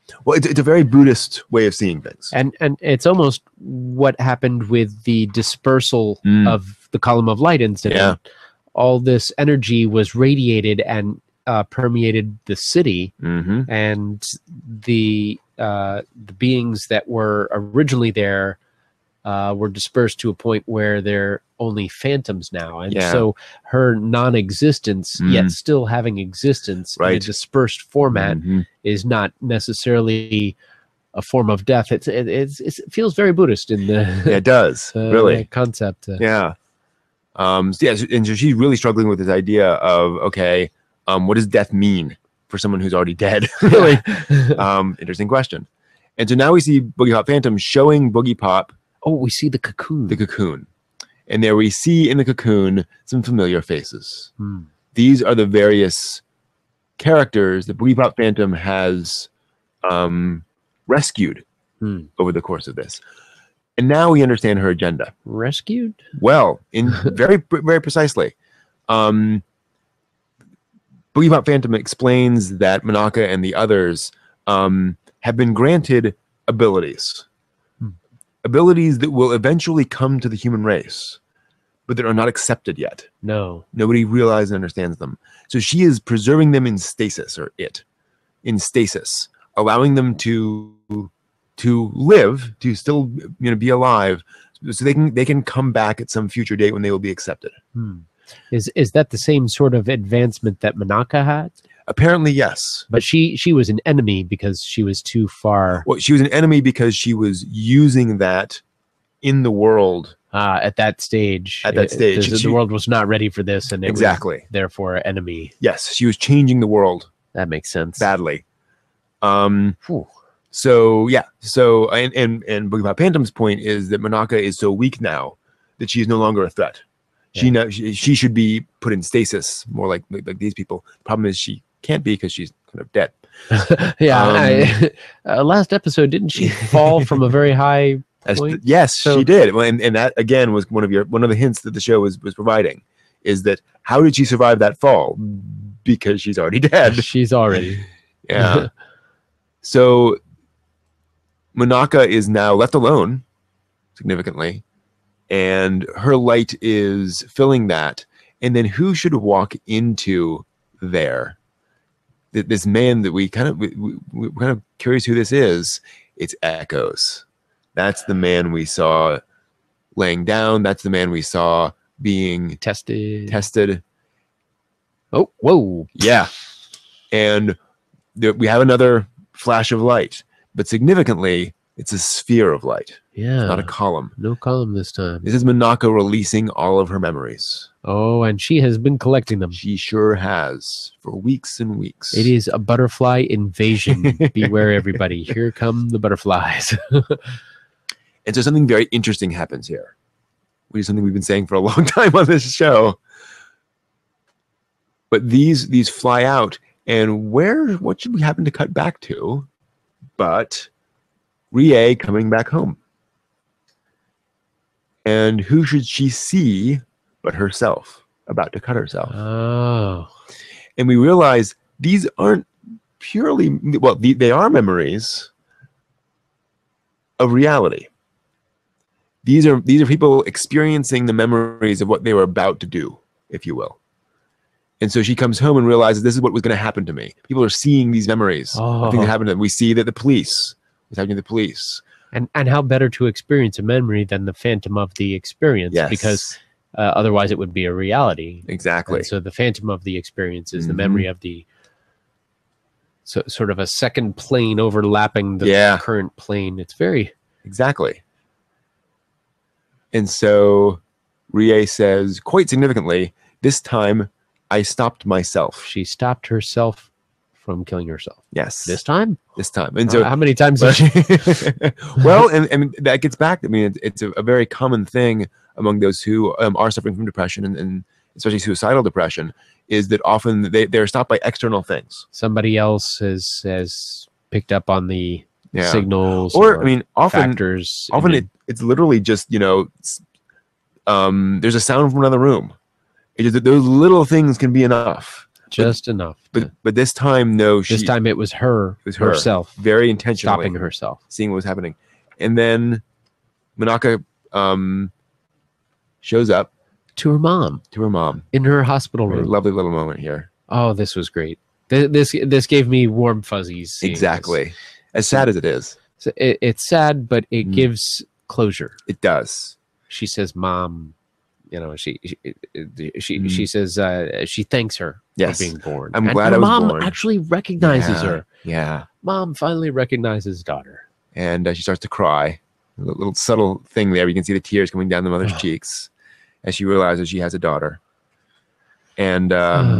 Well, it's a very Buddhist way of seeing things. And it's almost what happened with the dispersal of the column of light incident. Yeah. All this energy was radiated and permeated the city, and the beings that were originally there were dispersed to a point where they're only phantoms now. And so her non-existence, yet still having existence in a dispersed format, is not necessarily a form of death. It feels very Buddhist in the it does really concept. So and so she's really struggling with this idea of, okay, what does death mean for someone who's already dead? Really interesting question. And so now we see Boogiepop Phantom showing Boogiepop. Oh, we see the cocoon. The cocoon. And there we see in the cocoon some familiar faces. These are the various characters that Boogiepop Phantom has rescued over the course of this. And now we understand her agenda. Rescued? Well, in very, very precisely. Boogiepop Phantom explains that Manaka and the others have been granted abilities. Abilities that will eventually come to the human race, but that are not accepted yet. No. Nobody realizes and understands them. So she is preserving them in stasis, in stasis, allowing them to live, to still be alive, so they can come back at some future date when they will be accepted. Is that the same sort of advancement that Manaka had? Apparently, yes. But she was an enemy because she was too far. Well, she was an enemy because she was using that in the world. At that stage. The world was not ready for this, and it was therefore an enemy. Yes, she was changing the world. That makes sense. Badly. So and Boogiepop Phantom's point is that Manaka is so weak now that she is no longer a threat. She should be put in stasis, more like these people. The problem is she can't be because she's kind of dead. Last episode, didn't she fall from a very high point? Yes, she did. And that again was one of the hints that the show was providing, is that how did she survive that fall? Because she's already dead. She's already. Yeah. So Manaka is now left alone, significantly, and her light is filling that. And then who should walk into there? This man that we're kind of curious who this is. It's Echoes. That's the man we saw laying down. That's the man we saw being tested. Oh, whoa. Yeah. And we have another flash of light, but significantly, it's a sphere of light. Yeah. It's not a column. No column this time. This is Manaka releasing all of her memories. Oh, and she has been collecting them. She sure has, for weeks and weeks. It is a butterfly invasion. Beware, everybody. Here come the butterflies. And so something very interesting happens here, which is something we've been saying for a long time on this show. But these fly out, and what should we happen to cut back to but Rie coming back home? And who should she see but herself, about to cut herself? Oh. And we realize these aren't purely, well, they are memories of reality. These are people experiencing the memories of what they were about to do, if you will. And so she comes home and realizes this is what was going to happen to me. People are seeing these memories of things that happened to them. We see that what's happening to the police. And how better to experience a memory than the phantom of the experience? Yes. Because otherwise it would be a reality. Exactly. And so the phantom of the experience is the memory of the sort of a second plane overlapping the current plane. It's very... Exactly. And so Rie says, quite significantly, this time I stopped myself. She stopped herself from killing herself. Yes. This time? This time. And so how many times has she? Well, and that gets back. I mean, it's a very common thing among those who are suffering from depression and especially suicidal depression, is that often they're stopped by external things. Somebody else has picked up on the signals, or I mean, often factors. It's literally just there's a sound from another room. Those little things can be enough. just enough. But this time, no. This time it was her. It was her herself, very intentionally stopping herself, seeing what was happening, and then Manaka shows up to her mom in her hospital room. Lovely little moment here. Oh, this was great. This gave me warm fuzzies. Exactly. This. As sad as it is. So it's sad, but it gives closure. It does. She says, "Mom," she says she thanks her for being born. I'm glad I was born. Mom actually recognizes her. Yeah. Mom finally recognizes daughter. And she starts to cry. A little subtle thing there. You can see the tears coming down the mother's cheeks as she realizes she has a daughter. And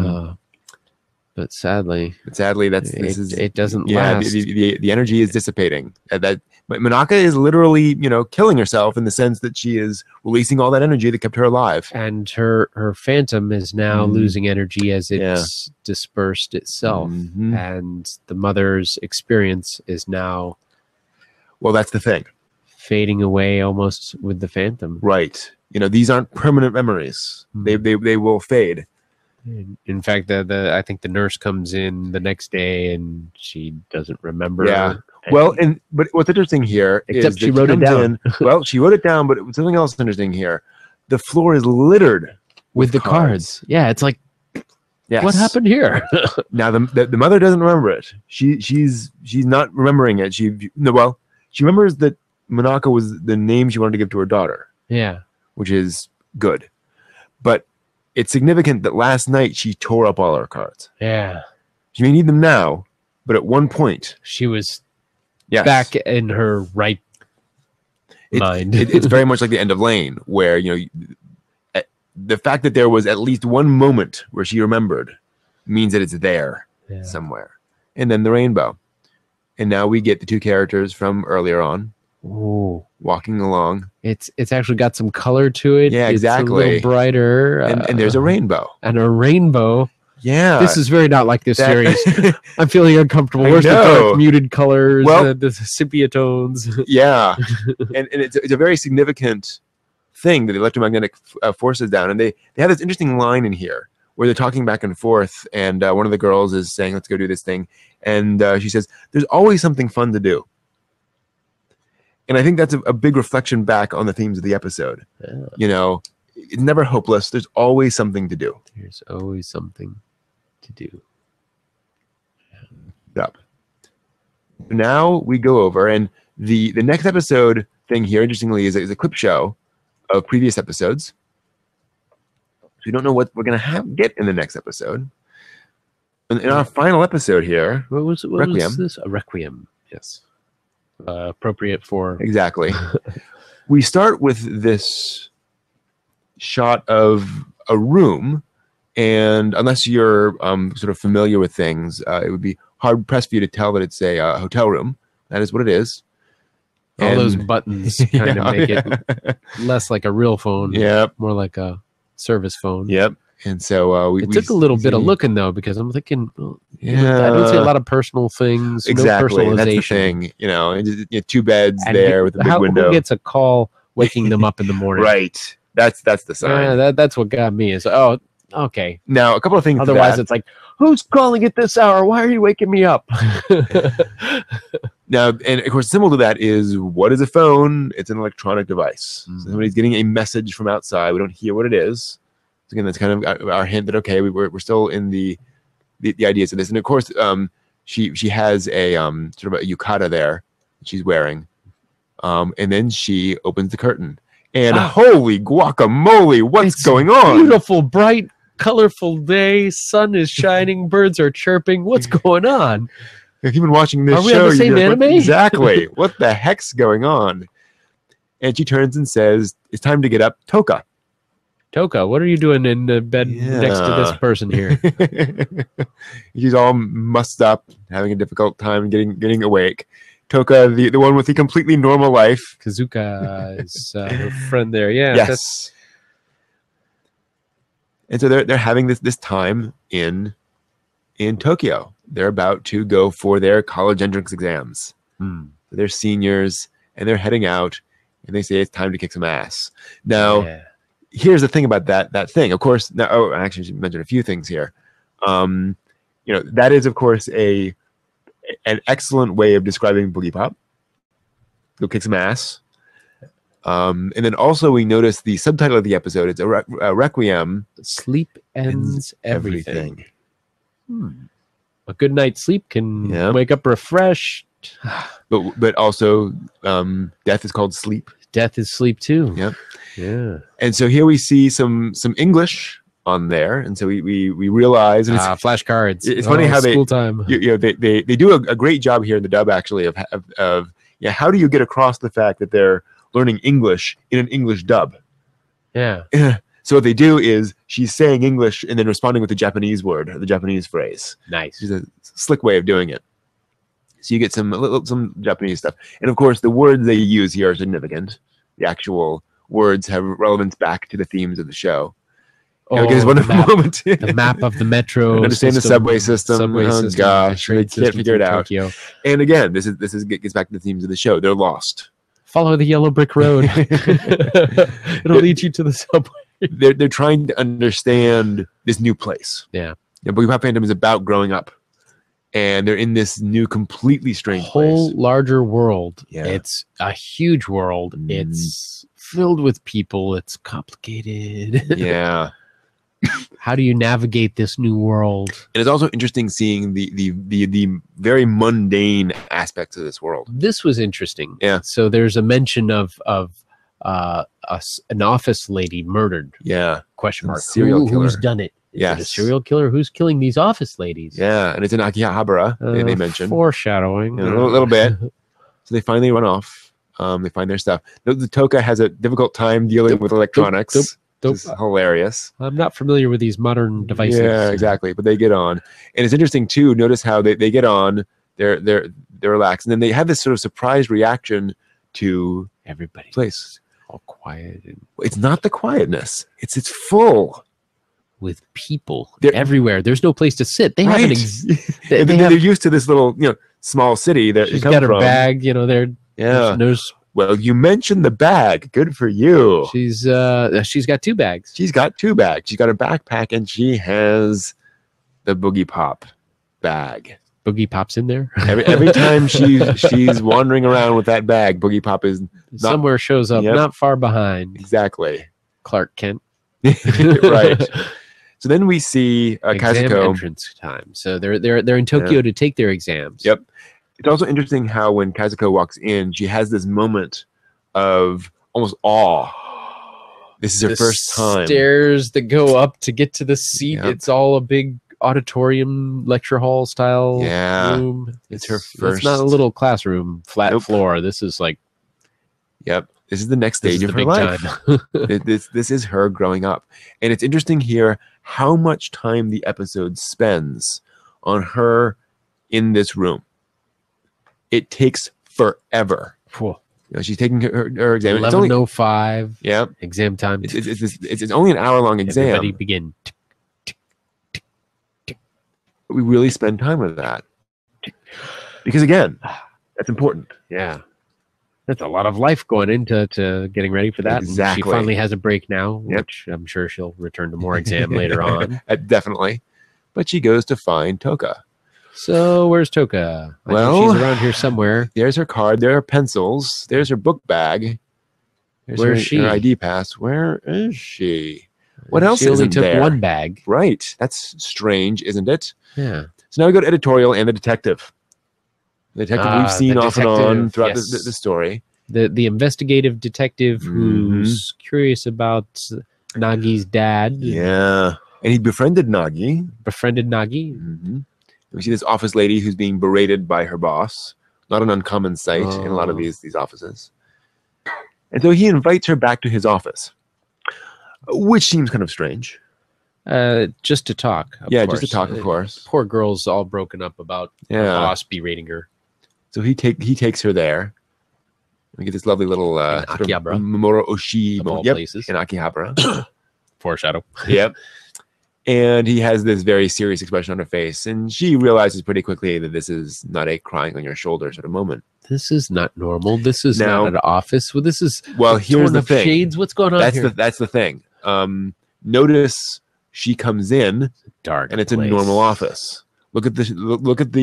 but sadly, it doesn't last. The energy is dissipating. That Manaka is literally, killing herself in the sense that she is releasing all that energy that kept her alive. And her phantom is now losing energy as it's dispersed itself. And the mother's experience is now, well, that's the thing, fading away almost with the phantom. Right. These aren't permanent memories. They will fade. In fact, I think the nurse comes in the next day and she doesn't remember. Yeah. Well, but what's interesting here is she wrote it down. Well, she wrote it down, but something else interesting here. The floor is littered with the cards. Yeah, it's like, what happened here? Now the mother doesn't remember it. She's not remembering it. She remembers that Manaka was the name she wanted to give to her daughter. Yeah, which is good, but it's significant that last night she tore up all her cards. Yeah. She may need them now, but at one point she was back in her right mind. It's very much like the end of Lane, where the fact that there was at least one moment where she remembered means that it's there somewhere. And then the rainbow. And now we get the two characters from earlier on. Ooh. Walking along. It's actually got some color to it. Yeah, exactly. It's a little brighter. And there's a rainbow. And a rainbow. Yeah. This is very not like this series. I'm feeling uncomfortable. Where's the dark muted colors, the sepia tones? Yeah. and it's a very significant thing that the electromagnetic forces down. And they have this interesting line in here where they're talking back and forth. And one of the girls is saying, let's go do this thing. And she says, there's always something fun to do. And I think that's a big reflection back on the themes of the episode. Yeah. It's never hopeless. There's always something to do. There's always something to do. Yep. Now we go over, and the next episode thing here, interestingly, is a clip show of previous episodes. So we don't know what we're going to get in the next episode. In our final episode here, what was this? A Requiem. Yes. Appropriate for exactly. We start with this shot of a room, and unless you're sort of familiar with things, it would be hard pressed for you to tell that it's a hotel room. That is what it is. All those buttons kind of make it less like a real phone. Yep. More like a service phone. Yep. And so we took a little bit of looking though, because I'm thinking, I don't see a lot of personal things. Exactly, no that's the thing. Just, 2 beds and there with a big window. Who gets a call waking them up in the morning? Right. That's the sign. That's what got me. Is okay. Now a couple of things. Otherwise, it's like, who's calling at this hour? Why are you waking me up? Now, and of course, similar to that is, what is a phone? It's an electronic device. So somebody's getting a message from outside. We don't hear what it is. So again, that's kind of our hint that we're still in the ideas of this. And of course, she has a sort of a yukata there that she's wearing, and then she opens the curtain, and holy guacamole, what's going on? Beautiful, bright, colorful day. Sun is shining. Birds are chirping. What's going on? If you've been watching this show, are we on the same anime? Exactly. What the heck's going on? And she turns and says, "It's time to get up, Toka." Toka, what are you doing in the bed next to this person here? He's all mussed up, having a difficult time getting awake. Toka, the one with the completely normal life. Kazuka is her friend there. Yeah. Yes. And so they're having this time in Tokyo. They're about to go for their college entrance exams. So they're seniors, and they're heading out, and they say it's time to kick some ass. Now, here's the thing about that thing. Of course, now, I actually should mention a few things here. That is, of course, an excellent way of describing Boogiepop. Go kick some ass. And then also we notice the subtitle of the episode. It's a Requiem. Sleep ends everything. A good night's sleep can wake up refreshed. But also death is called sleep. Death is sleep too. Yep. Yeah. And so here we see some English on there, and so we realize, and flashcards. It's funny how school time. They do a great job here in the dub, actually, of how do you get across the fact that they're learning English in an English dub? Yeah. So what they do is she's saying English and then responding with the Japanese word, or the Japanese phrase. Nice. It's a slick way of doing it. So you get some Japanese stuff, and of course the words they use here are significant. The actual words have relevance back to the themes of the show. Because moment, the map of the metro, understand the subway system. Gosh, they can't figure it out. Tokyo. And again, this gets back to the themes of the show. They're lost. Follow the yellow brick road. It'll lead you to the subway. They're trying to understand this new place. Yeah. Boogiepop Phantom is about growing up, and they're in this new, completely strange whole place. Larger world. Yeah. It's a huge world. It's filled with people. It's complicated. Yeah. How do you navigate this new world? And it's also interesting seeing the very mundane aspects of this world. This was interesting. Yeah. So there's a mention of an office lady murdered. Yeah. Question mark. Serial killer. Who's done it? Is it a serial killer? Who's killing these office ladies? Yeah, and it's in Akihabara. They mentioned foreshadowing a little bit. So they finally run off. They find their stuff. The Toka has a difficult time dealing with electronics. It's hilarious. I'm not familiar with these modern devices. Yeah, exactly. But they get on, and it's interesting too. Notice how they get on. They're relaxed, and then they have this sort of surprise reaction to everybody. Place all quiet. It's not the quietness. It's full with people everywhere. There's no place to sit. They right. They're used to this little small city that she's got her bag. There's Well, you mentioned the bag. Good for you. She's got two bags. She's got two bags. She's got a backpack, and she has the Boogiepop bag. Boogiepop's in there. Every time she's wandering around with that bag, Boogiepop is somewhere shows up, not far behind. Exactly. Clark Kent. Right. So then we see Kazuko. Entrance time. So they're in Tokyo to take their exams. Yep. It's also interesting how when Kazuko walks in, she has this moment of almost awe. This is her first time. Stairs that go up to get to the seat. Yep. It's all a big auditorium, lecture hall style room. It's her first. It's not a little classroom, flat floor. This is like. Yep. This is the next stage of her life. This is her growing up. And it's interesting here how much time the episode spends on her in this room. It takes forever. Cool. She's taking her exam. 11:05. Yeah. Exam time. It's only an hour-long exam. Everybody begin. We really spend time with that. Because again, that's important. Yeah. That's a lot of life going into getting ready for that. Exactly. And she finally has a break now, which I'm sure she'll return to more exam later on. Definitely. But she goes to find Toka. So where's Toka? She's around here somewhere. There's her card. There are pencils. There's her book bag. Where's she? Her ID pass. Where is she? What else? She only took one bag. Right. That's strange, isn't it? Yeah. So now we go to editorial and the detective. The detective we've seen off and on throughout the story. The investigative detective who's curious about Nagi's dad. Yeah. And he befriended Nagi. Mm-hmm. We see this office lady who's being berated by her boss. Not an uncommon sight in a lot of these offices. And so he invites her back to his office, which seems kind of strange. Just to talk. Just to talk, of course. Poor girl's all broken up about her boss berating her. So he takes her there. We get this lovely little Akihabara. Mamoru Oshii places. In Akihabara. Foreshadow. Yep. And he has this very serious expression on her face, and she realizes pretty quickly that this is not a crying on your shoulder sort of moment. This is not normal. This is not an office. This is here's the thing. Shades. What's going on here? That's the thing. Notice she comes in, dark, and it's place. a normal office. Look at the look at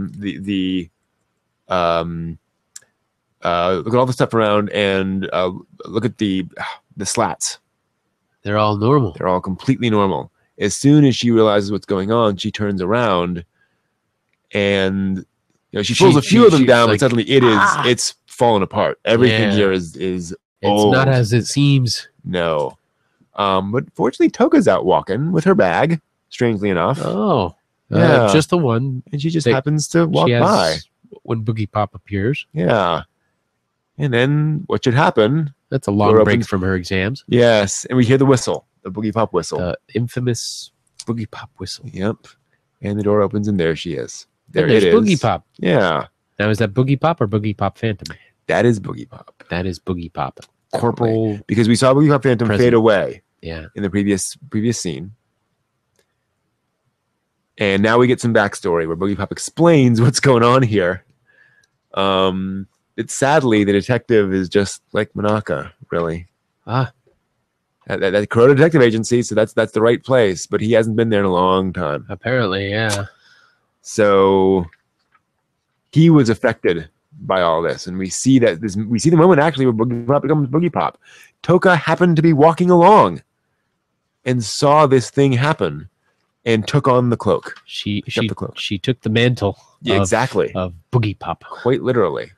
all the stuff around, and look at the slats. They're all normal. They're all completely normal. As soon as she realizes what's going on, she turns around, and you know, she pulls a few of them down, like, but suddenly it's fallen apart. Everything here is it's old. not as it seems. No. But fortunately, Toka's out walking with her bag, strangely enough. Oh. Yeah. Just the one. And she just happens to walk by. When Boogiepop appears. Yeah. And then what should happen? That's a long break from her exams. Yes. And we hear the whistle, the Boogiepop whistle. The infamous Boogiepop whistle. Yep. And the door opens, and there she is. There it is. Boogiepop. Yeah. Now, is that Boogiepop or Boogiepop Phantom? That is Boogiepop. That is Boogiepop. Corporal. Because we saw Boogiepop Phantom fade away. Yeah. In the previous scene. And now we get some backstory where Boogiepop explains what's going on here. It's sadly the detective is just like Manaka, really. That Kuroda Detective Agency, so that's the right place, but he hasn't been there in a long time. Apparently, yeah. So he was affected by all this, and we see the moment actually where Boogiepop becomes Boogiepop. Toka happened to be walking along and saw this thing happen and took on the cloak. She took the mantle. Yeah, exactly. Of Boogiepop. Quite literally.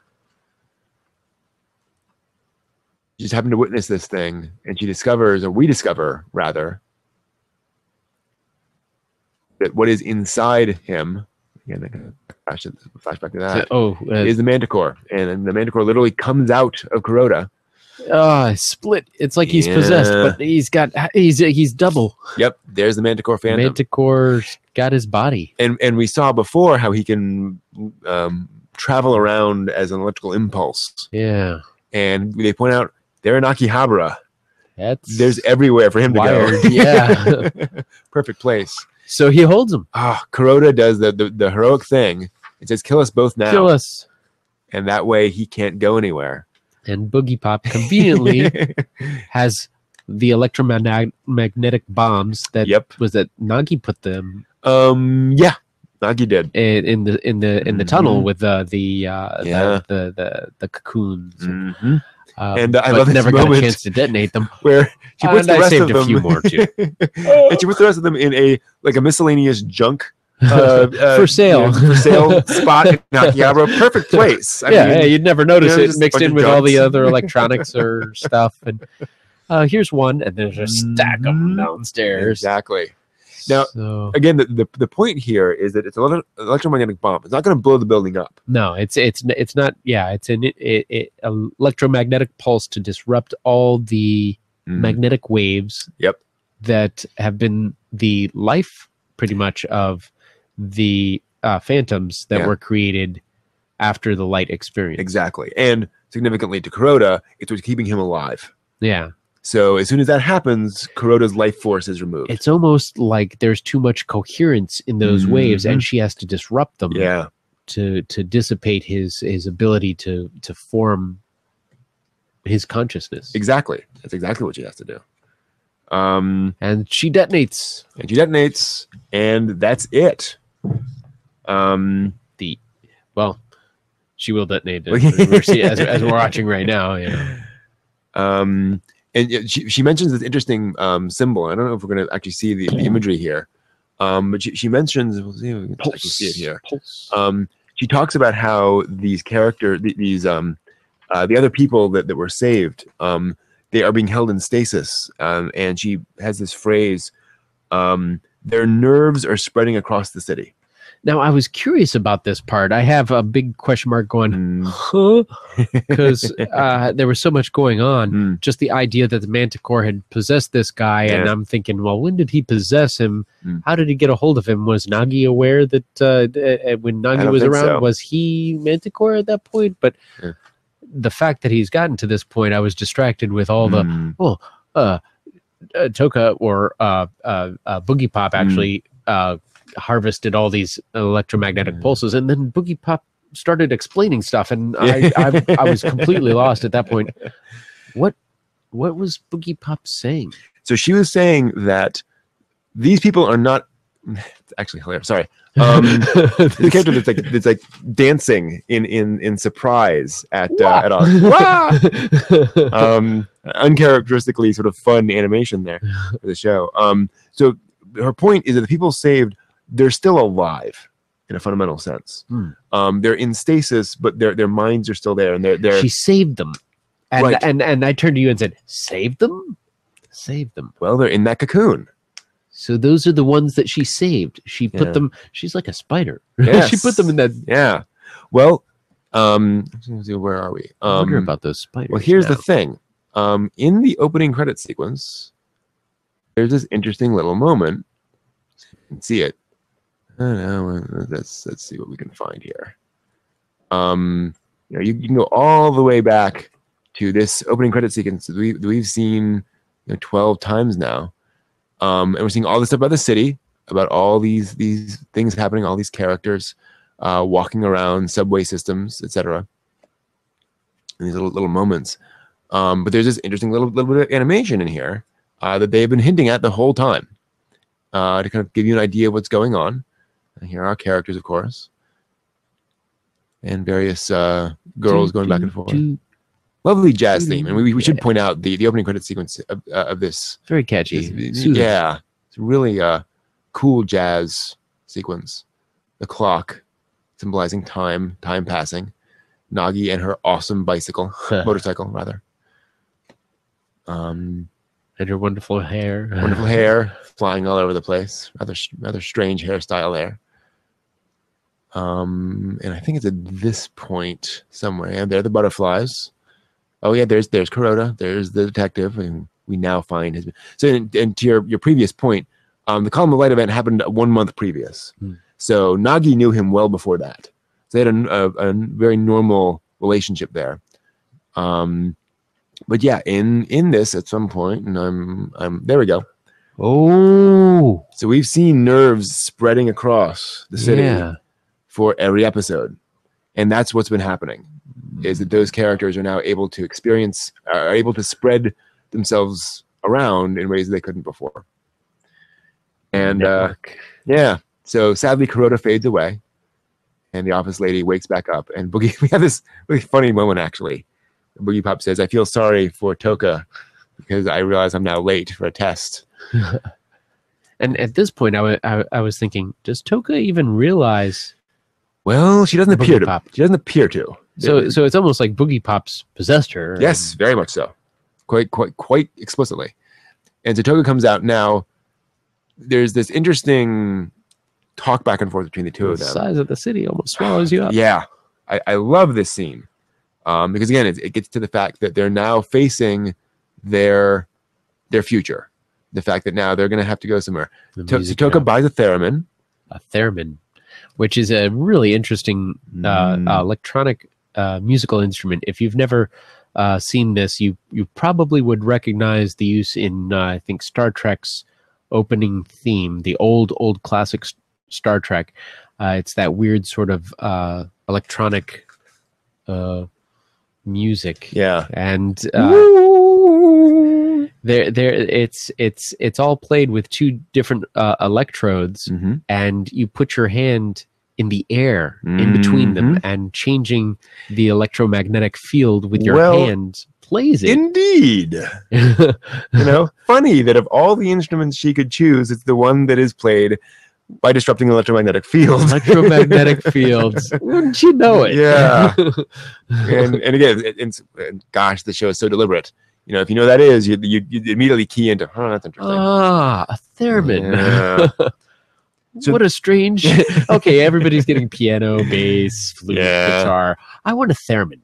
She just happened to witness this thing, and she discovers, or we discover rather, that what is inside him, again, I'm going to flashback to that, is the Manticore. And the Manticore literally comes out of Kuroda. Split. It's like he's possessed, but he's double. Yep, there's the Manticore Phantom. Manticore's got his body. And we saw before how he can travel around as an electrical impulse. Yeah. And they point out they're in Akihabara. There's everywhere for him to go. Yeah. Perfect place. So he holds him. Kuroda does the heroic thing. It says, "Kill us both now." Kill us. And that way he can't go anywhere. And Boogiepop conveniently has the electromagnetic bombs that was that Nagi put them. Yeah, Nagi did in the tunnel with the cocoons. Mm-hmm. And I love this never moment got a chance to detonate them. Where she puts the rest of them, a few more too. And she puts the rest of them in a miscellaneous junk. For sale spot in Akihabara. Perfect place. I mean, you'd never notice it mixed in with all the other electronics or stuff. And here's one, and there's a stack of them downstairs. Exactly. Now, again, the point here is that it's an electromagnetic bomb. It's not going to blow the building up. No, it's not. Yeah, it's an electromagnetic pulse to disrupt all the magnetic waves. Yep. That have been the life, pretty much, of the phantoms that were created after the light experience. Exactly. And significantly to Kuroda, it's what's keeping him alive. Yeah. So as soon as that happens, Kuroda's life force is removed. It's almost like there's too much coherence in those waves, and she has to disrupt them. Yeah. To dissipate his ability to form his consciousness. Exactly. That's exactly what she has to do. And she detonates. And that's it. She will detonate as we're watching right now. And she mentions this interesting symbol. I don't know if we're going to actually see the imagery here, but she mentions. We'll see if we can actually see it here. She talks about how these characters, the other people that were saved, they are being held in stasis, and she has this phrase: "Their nerves are spreading across the city." Now, I was curious about this part. I have a big question mark going, huh? Because there was so much going on. Just the idea that the Manticore had possessed this guy, and I'm thinking, well, when did he possess him? How did he get a hold of him? Was Nagi aware that when Nagi was around, was he Manticore at that point? But the fact that he's gotten to this point, I was distracted with all the, Toka or Boogiepop actually harvested all these electromagnetic pulses, and then Boogiepop started explaining stuff, and I was completely lost at that point. What was Boogiepop saying? So she was saying that these people are not. It's actually hilarious. Sorry. The character that's like dancing in surprise at us. Uncharacteristically sort of fun animation there for the show. So her point is that the people saved, they're still alive in a fundamental sense. They're in stasis, but their minds are still there, and they're she saved them. And, right. and I turned to you and said, "Save them? Save them." Well, they're in that cocoon. So those are the ones that she saved. She put them. She's like a spider. Yes. She put them in that. Yeah. Well, where are we? I wonder about those spiders. Well, here's the thing. In the opening credit sequence, there's this interesting little moment. You can see it. I don't know. Let's see what we can find here. You can go all the way back to this opening credit sequence that we've seen 12 times now. And we're seeing all this stuff about the city, about all these things happening, all these characters walking around, subway systems, etc. And these little moments. But there's this interesting little bit of animation in here that they've been hinting at the whole time to kind of give you an idea of what's going on. And here are our characters, of course, and various girls going back and forth. Lovely jazz theme, and we should point out the opening credit sequence of this. Very catchy. Yeah, it's a really cool jazz sequence. The clock symbolizing time passing. Nagi and her awesome motorcycle rather. And her wonderful hair. Wonderful hair flying all over the place. Rather strange hairstyle there. And I think it's at this point somewhere. And there are the butterflies. Oh yeah, there's Kuroda, there's the detective, and we now find his. So, and to your previous point, the Column of Light event happened 1 month previous. So Nagi knew him well before that. So they had a very normal relationship there. But yeah, in this at some point, and I'm there we go. Oh, so we've seen nerves spreading across the city for every episode, and that's what's been happening. Is that those characters are now able to are able to spread themselves around in ways they couldn't before. And so sadly Kuroda fades away, and the office lady wakes back up, and we have this really funny moment actually. Boogiepop says, "I feel sorry for Toka because I realize I'm now late for a test." And at this point, I was thinking, does Toka even realize? Well, she doesn't appear to. She doesn't appear to. So it's almost like Boogiepop's possessed her. Yes, very much so. Quite explicitly. And so Toka comes out now. There's this interesting talk back and forth between the two of them. The size of the city almost swallows you up. Yeah, I love this scene because again, it gets to the fact that they're now facing their future. The fact that now they're going to have to go somewhere. So Toka buys a theremin. A theremin, which is a really interesting electronic musical instrument. If you've never seen this, you probably would recognize the use in I think Star Trek's opening theme, the old classic Star Trek. It's that weird sort of electronic music. Yeah, and it's all played with two different electrodes, and you put your hand in the air in between them, and changing the electromagnetic field with your hand plays it. Indeed. Funny that of all the instruments she could choose, it's the one that is played by disrupting electromagnetic fields. Electromagnetic fields. Wouldn't you know it? Yeah. and again, gosh, the show is so deliberate. If you know what that is, you immediately key into, that's interesting. A theremin. Yeah. What a strange. Okay, everybody's getting piano, bass, flute, guitar. I want a theremin.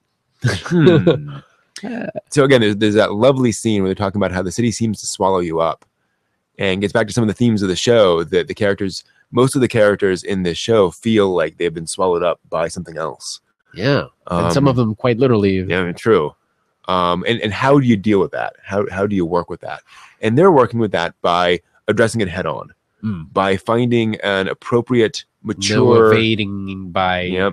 So again, there's that lovely scene where they're talking about how the city seems to swallow you up, and gets back to some of the themes of the show. That most of the characters in this show feel like they've been swallowed up by something else. Yeah, and some of them quite literally. Yeah, true. And how do you deal with that? How do you work with that? And they're working with that by addressing it head on, by finding an appropriate, mature, evading by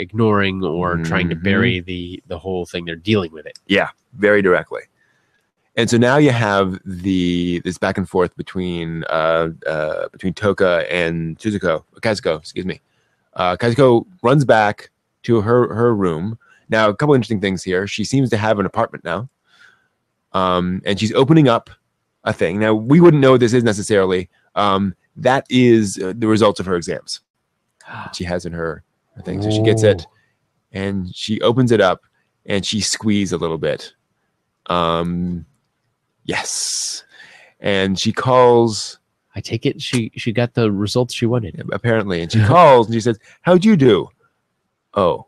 ignoring or trying to bury the whole thing. They're dealing with it. Yeah, very directly. And so now you have this back and forth between Toka and Kazuko, excuse me. Kazuko runs back to her room. Now, a couple interesting things here. She seems to have an apartment now. And she's opening up a thing. Now, we wouldn't know what this is necessarily. That is the results of her exams that she has in her thing. So she gets it, and she opens it up, and she squeezes a little bit. Yes. And she calls. I take it she got the results she wanted. Apparently. And she calls, and she says, "How'd you do?" Oh.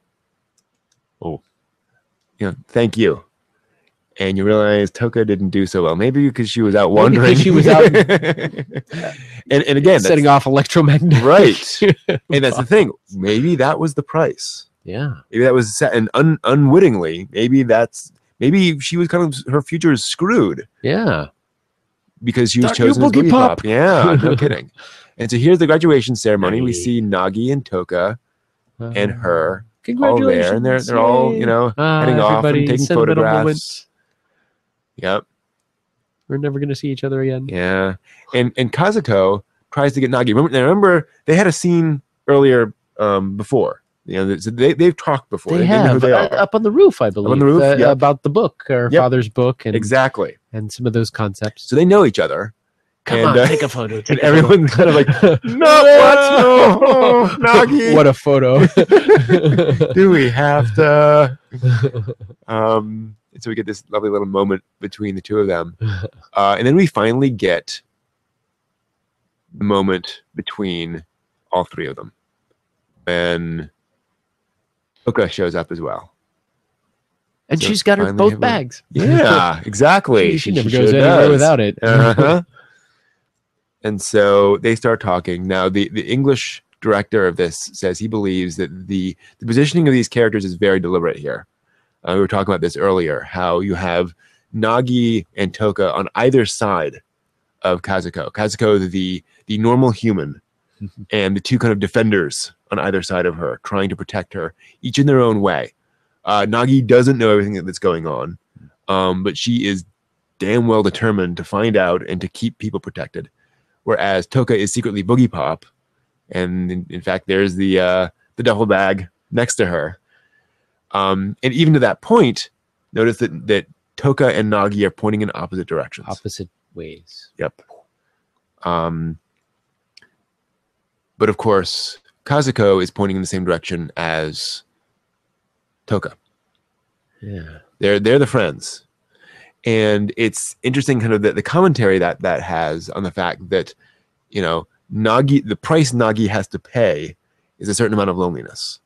Thank you. And you realize Toka didn't do so well. Maybe because she was out wandering. Maybe she was out and again, setting off electromagnetic. Right. And that's the thing. Maybe that was the price. Yeah. Maybe that was set, and unwittingly, maybe she was kind of, her future is screwed. Yeah. Because she was chosen as Boogiepop. Yeah, no kidding. And so here's the graduation ceremony. We see Nagi and Toka and her all there, and they're all, heading off and taking photographs. Yep. We're never going to see each other again. Yeah. And Kazuko tries to get Nagi. Remember they had a scene earlier before. They've talked before. They have. Know who they are. Up on the roof, I believe. Up on the roof, about the book, her father's book. And, exactly. And some of those concepts. So they know each other. Come on, take a photo. And everyone's kind of like, no, Nagi. What a photo. Do we have to? And so we get this lovely little moment between the two of them. And then we finally get the moment between all three of them. When Toka shows up as well. And so she's got her both bags. Yeah, exactly. She never goes anywhere without it. And so they start talking. Now, the English director of this says he believes that the positioning of these characters is very deliberate here. We were talking about this earlier, how you have Nagi and Toka on either side of Kazuko. Kazuko, the normal human, and the two kind of defenders on either side of her, trying to protect her, each in their own way. Nagi doesn't know everything that's going on, but she is damn well determined to find out and to keep people protected. Whereas Toka is secretly Boogiepop, and in fact, there's the duffel bag next to her. And even to that point, notice that Toka and Nagi are pointing in opposite directions. Opposite ways. Yep. But of course, Kazuko is pointing in the same direction as Toka. Yeah. They're the friends. And it's interesting kind of the commentary that has on the fact that, Nagi, the price Nagi has to pay is a certain amount of loneliness.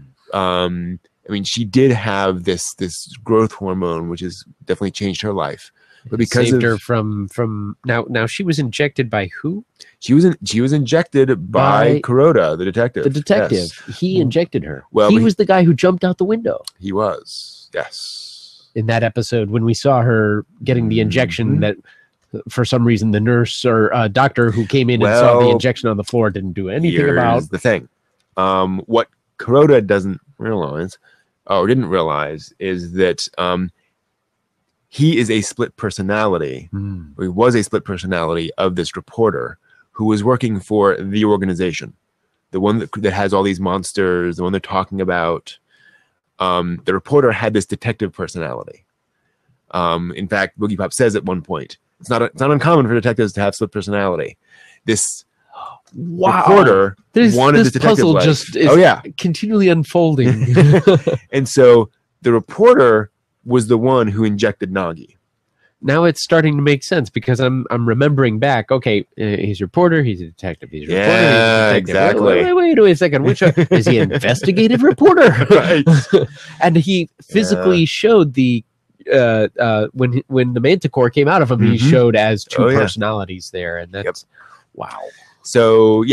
She did have this growth hormone, which has definitely changed her life. But because saved her from now she was injected by who? She was injected by Kuroda, the detective. The detective. Yes. He injected her. Well, he was the guy who jumped out the window. He was. Yes. In that episode, when we saw her getting the injection, that for some reason the nurse or doctor who came in and saw the injection on the floor didn't do anything about. The thing. What Kuroda doesn't realize, or didn't realize, is that he is a split personality. Or he was a split personality of this reporter who was working for the organization, the one that has all these monsters, the one they're talking about. The reporter had this detective personality. In fact, Boogiepop says at one point, it's not uncommon for detectives to have split personality. This reporter wanted this puzzle life. Just is continually unfolding. And so the reporter was the one who injected Nagi. Now it's starting to make sense because I'm remembering back. Okay, he's a reporter. He's a detective. He's a reporter. He's a detective. Exactly. Wait a second. Which is he? An investigative reporter? Right. And he physically showed the when the Manticore came out of him, he showed as two personalities there, and that's wow. So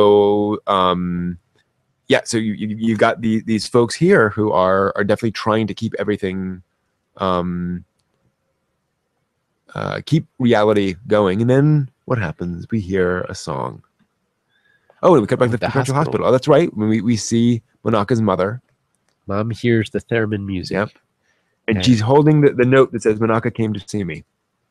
you've got these folks here who are definitely trying to keep everything. Keep reality going, and then what happens? We hear a song. Oh, we cut back to the hospital. Oh, that's right. When we see Monaka's mother. Mom hears the theremin music. Yep. And she's holding the note that says, Monaka came to see me.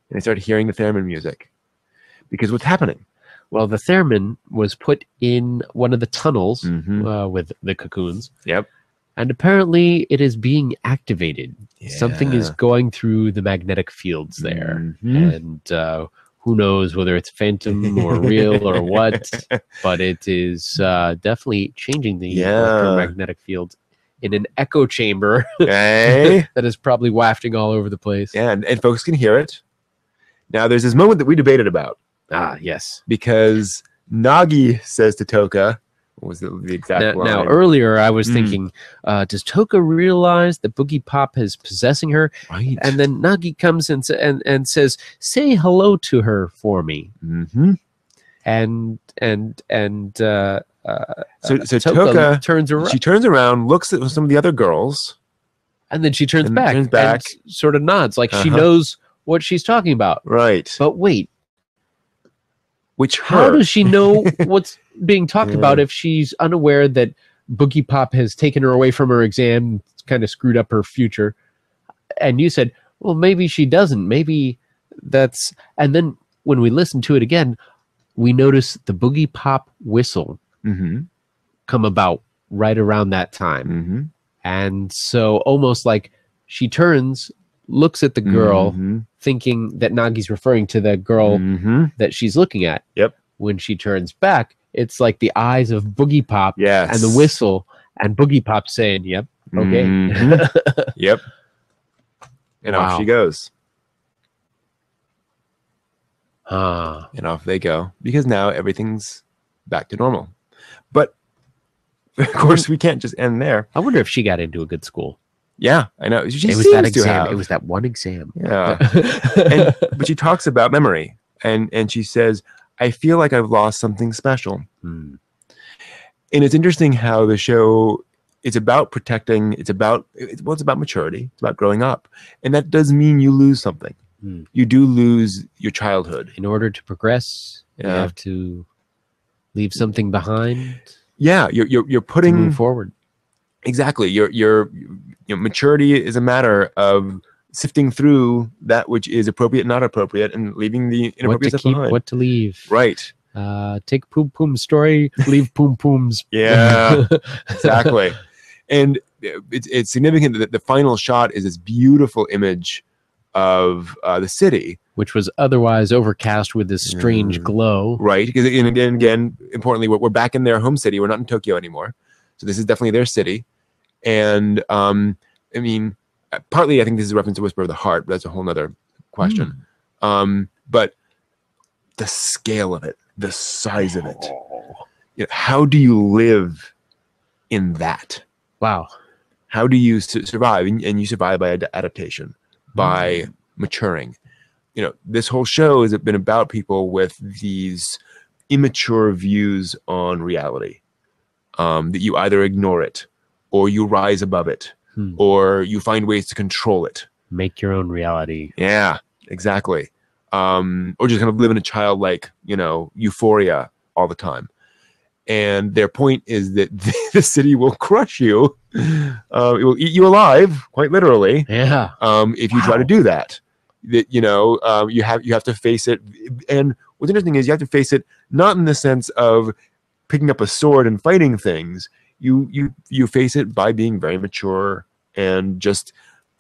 and they start hearing the theremin music. Because what's happening? Well, the theremin was put in one of the tunnels with the cocoons. Yep. And apparently it is being activated. Yeah. Something is going through the magnetic fields there. And who knows whether it's phantom or real or what, but it is definitely changing the electromagnetic field in an echo chamber that is probably wafting all over the place. Yeah, and folks can hear it. Now, there's this moment that we debated about. Ah, yes. Because Nagi says to Toka, what was the exact line? Now, earlier I was thinking, does Toka realize that Boogiepop is possessing her? Right. And then Nagi comes and says, say hello to her for me. And so Toka turns around. She turns around, looks at some of the other girls. And then she turns back and sort of nods like she knows what she's talking about. Right. But wait. Which how does she know what's being talked about if she's unaware that Boogiepop has taken her away from her exam, kind of screwed up her future? And you said, well, maybe she doesn't. Maybe that's... And then when we listen to it again, we notice the Boogiepop whistle come about right around that time. And so almost like she turns, looks at the girl, thinking that Nagi's referring to the girl that she's looking at. Yep. When she turns back, it's like the eyes of Boogiepop and the whistle, and Boogiepop saying, yep, okay. Yep. And off she goes. And off they go. Because now everything's back to normal. But, of course, we can't just end there. I wonder if she got into a good school. Yeah, I know. It was that exam. It was that one exam. Yeah. But she talks about memory, and she says, I feel like I've lost something special. And it's interesting how the show is about protecting. It's about maturity. It's about growing up. And that does mean you lose something. You do lose your childhood. In order to progress, you have to leave something behind. Yeah, you're putting... to move forward. Exactly. Your maturity is a matter of sifting through that which is appropriate, not appropriate, and leaving the inappropriate stuff behind. What to leave. Right. Take Poom Poom's story, leave Poom Poom's. Yeah, exactly. And it's significant that the final shot is this beautiful image of the city, which was otherwise overcast with this strange glow. Right. Because again, importantly, we're back in their home city. We're not in Tokyo anymore. So this is definitely their city. And I mean, partly I think this is a reference to Whisper of the Heart, but that's a whole nother question. But the scale of it, the size of it, how do you live in that? Wow. How do you survive? And you survive by adaptation, by maturing. This whole show has been about people with these immature views on reality. That you either ignore it, or you rise above it, or you find ways to control it. Make your own reality. Yeah, exactly. Or just kind of live in a childlike, euphoria all the time. And their point is that the city will crush you. It will eat you alive, quite literally. Yeah. If you try to do that. That you have to face it. And what's interesting is you have to face it not in the sense of picking up a sword and fighting things. You face it by being very mature and just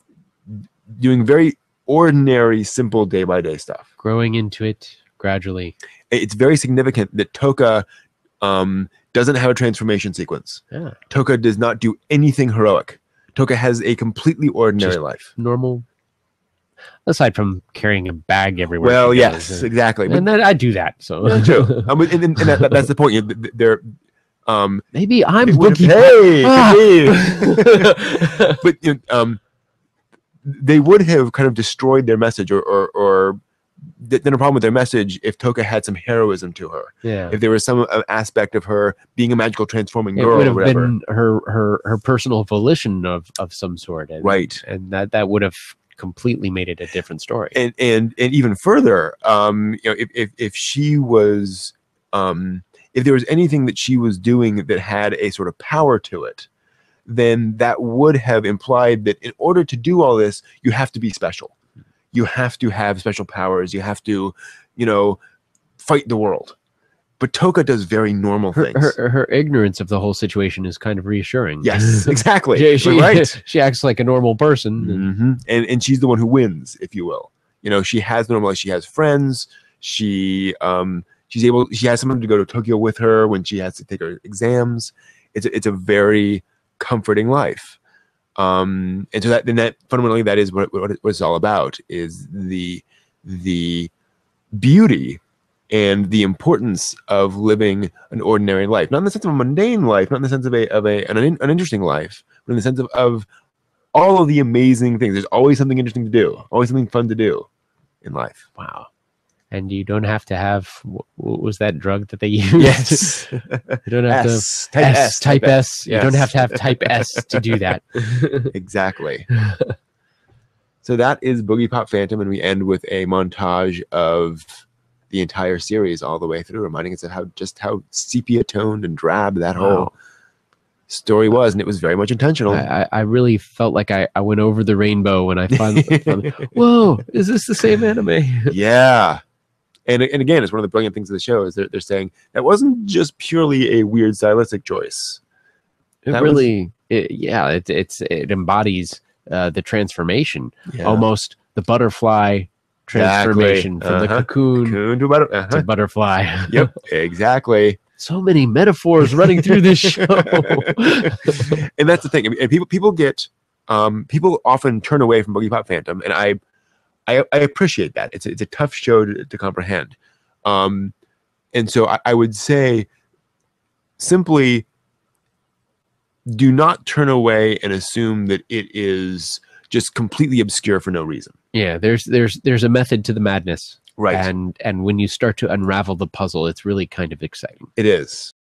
doing very ordinary, simple day-by-day stuff. Growing into it gradually. It's very significant that Toka doesn't have a transformation sequence. Yeah. Toka does not do anything heroic. Toka has a completely ordinary life. Normal. Aside from carrying a bag everywhere. Well, yes, exactly. And then I do that. So yeah, true. And that's the point. They're maybe I'm But they would have kind of destroyed their message or done a problem with their message if Toka had some heroism to her. Yeah. If there was some aspect of her being a magical transforming girl, it would have or whatever. been her personal volition of some sort. Right. And that would have completely made it a different story. And even further, if she was if there was anything that she was doing that had a sort of power to it, then that would have implied that in order to do all this, you have to be special. you have to have special powers. You have to, you know, fight the world. But Toka does very normal things. Her ignorance of the whole situation is kind of reassuring. Yes, exactly. Right. She acts like a normal person. Mm-hmm. And she's the one who wins, if you will. You know, she has normal life. She has friends. She has someone to go to Tokyo with her when she has to take her exams. It's a very comforting life. And so that fundamentally that is what it's all about, is the beauty and the importance of living an ordinary life, not in the sense of a mundane life, not in the sense of an interesting life, but in the sense of all of the amazing things. There's always something interesting to do, always something fun to do in life. Wow. And you don't have to have, what was that drug that they used? Yes. You don't have type S. You don't have to have type S to do that. Exactly. So that is Boogiepop Phantom, and we end with a montage of the entire series all the way through, reminding us of how sepia toned and drab that whole story was, and it was very much intentional. I really felt like I went over the rainbow when I finally whoa, is this the same anime? Yeah. And again, it's one of the brilliant things of the show is they're saying that wasn't just purely a weird stylistic choice. It embodies the transformation, almost the butterfly transformation from the cocoon to butterfly. Yep, exactly. So many metaphors running through this show. And that's the thing. I mean, people often turn away from Boogiepop Phantom, and I appreciate that. It's a tough show to comprehend. And so I would say simply do not turn away and assume that it is just completely obscure for no reason. Yeah, there's a method to the madness. Right. And when you start to unravel the puzzle, it's really kind of exciting. It is.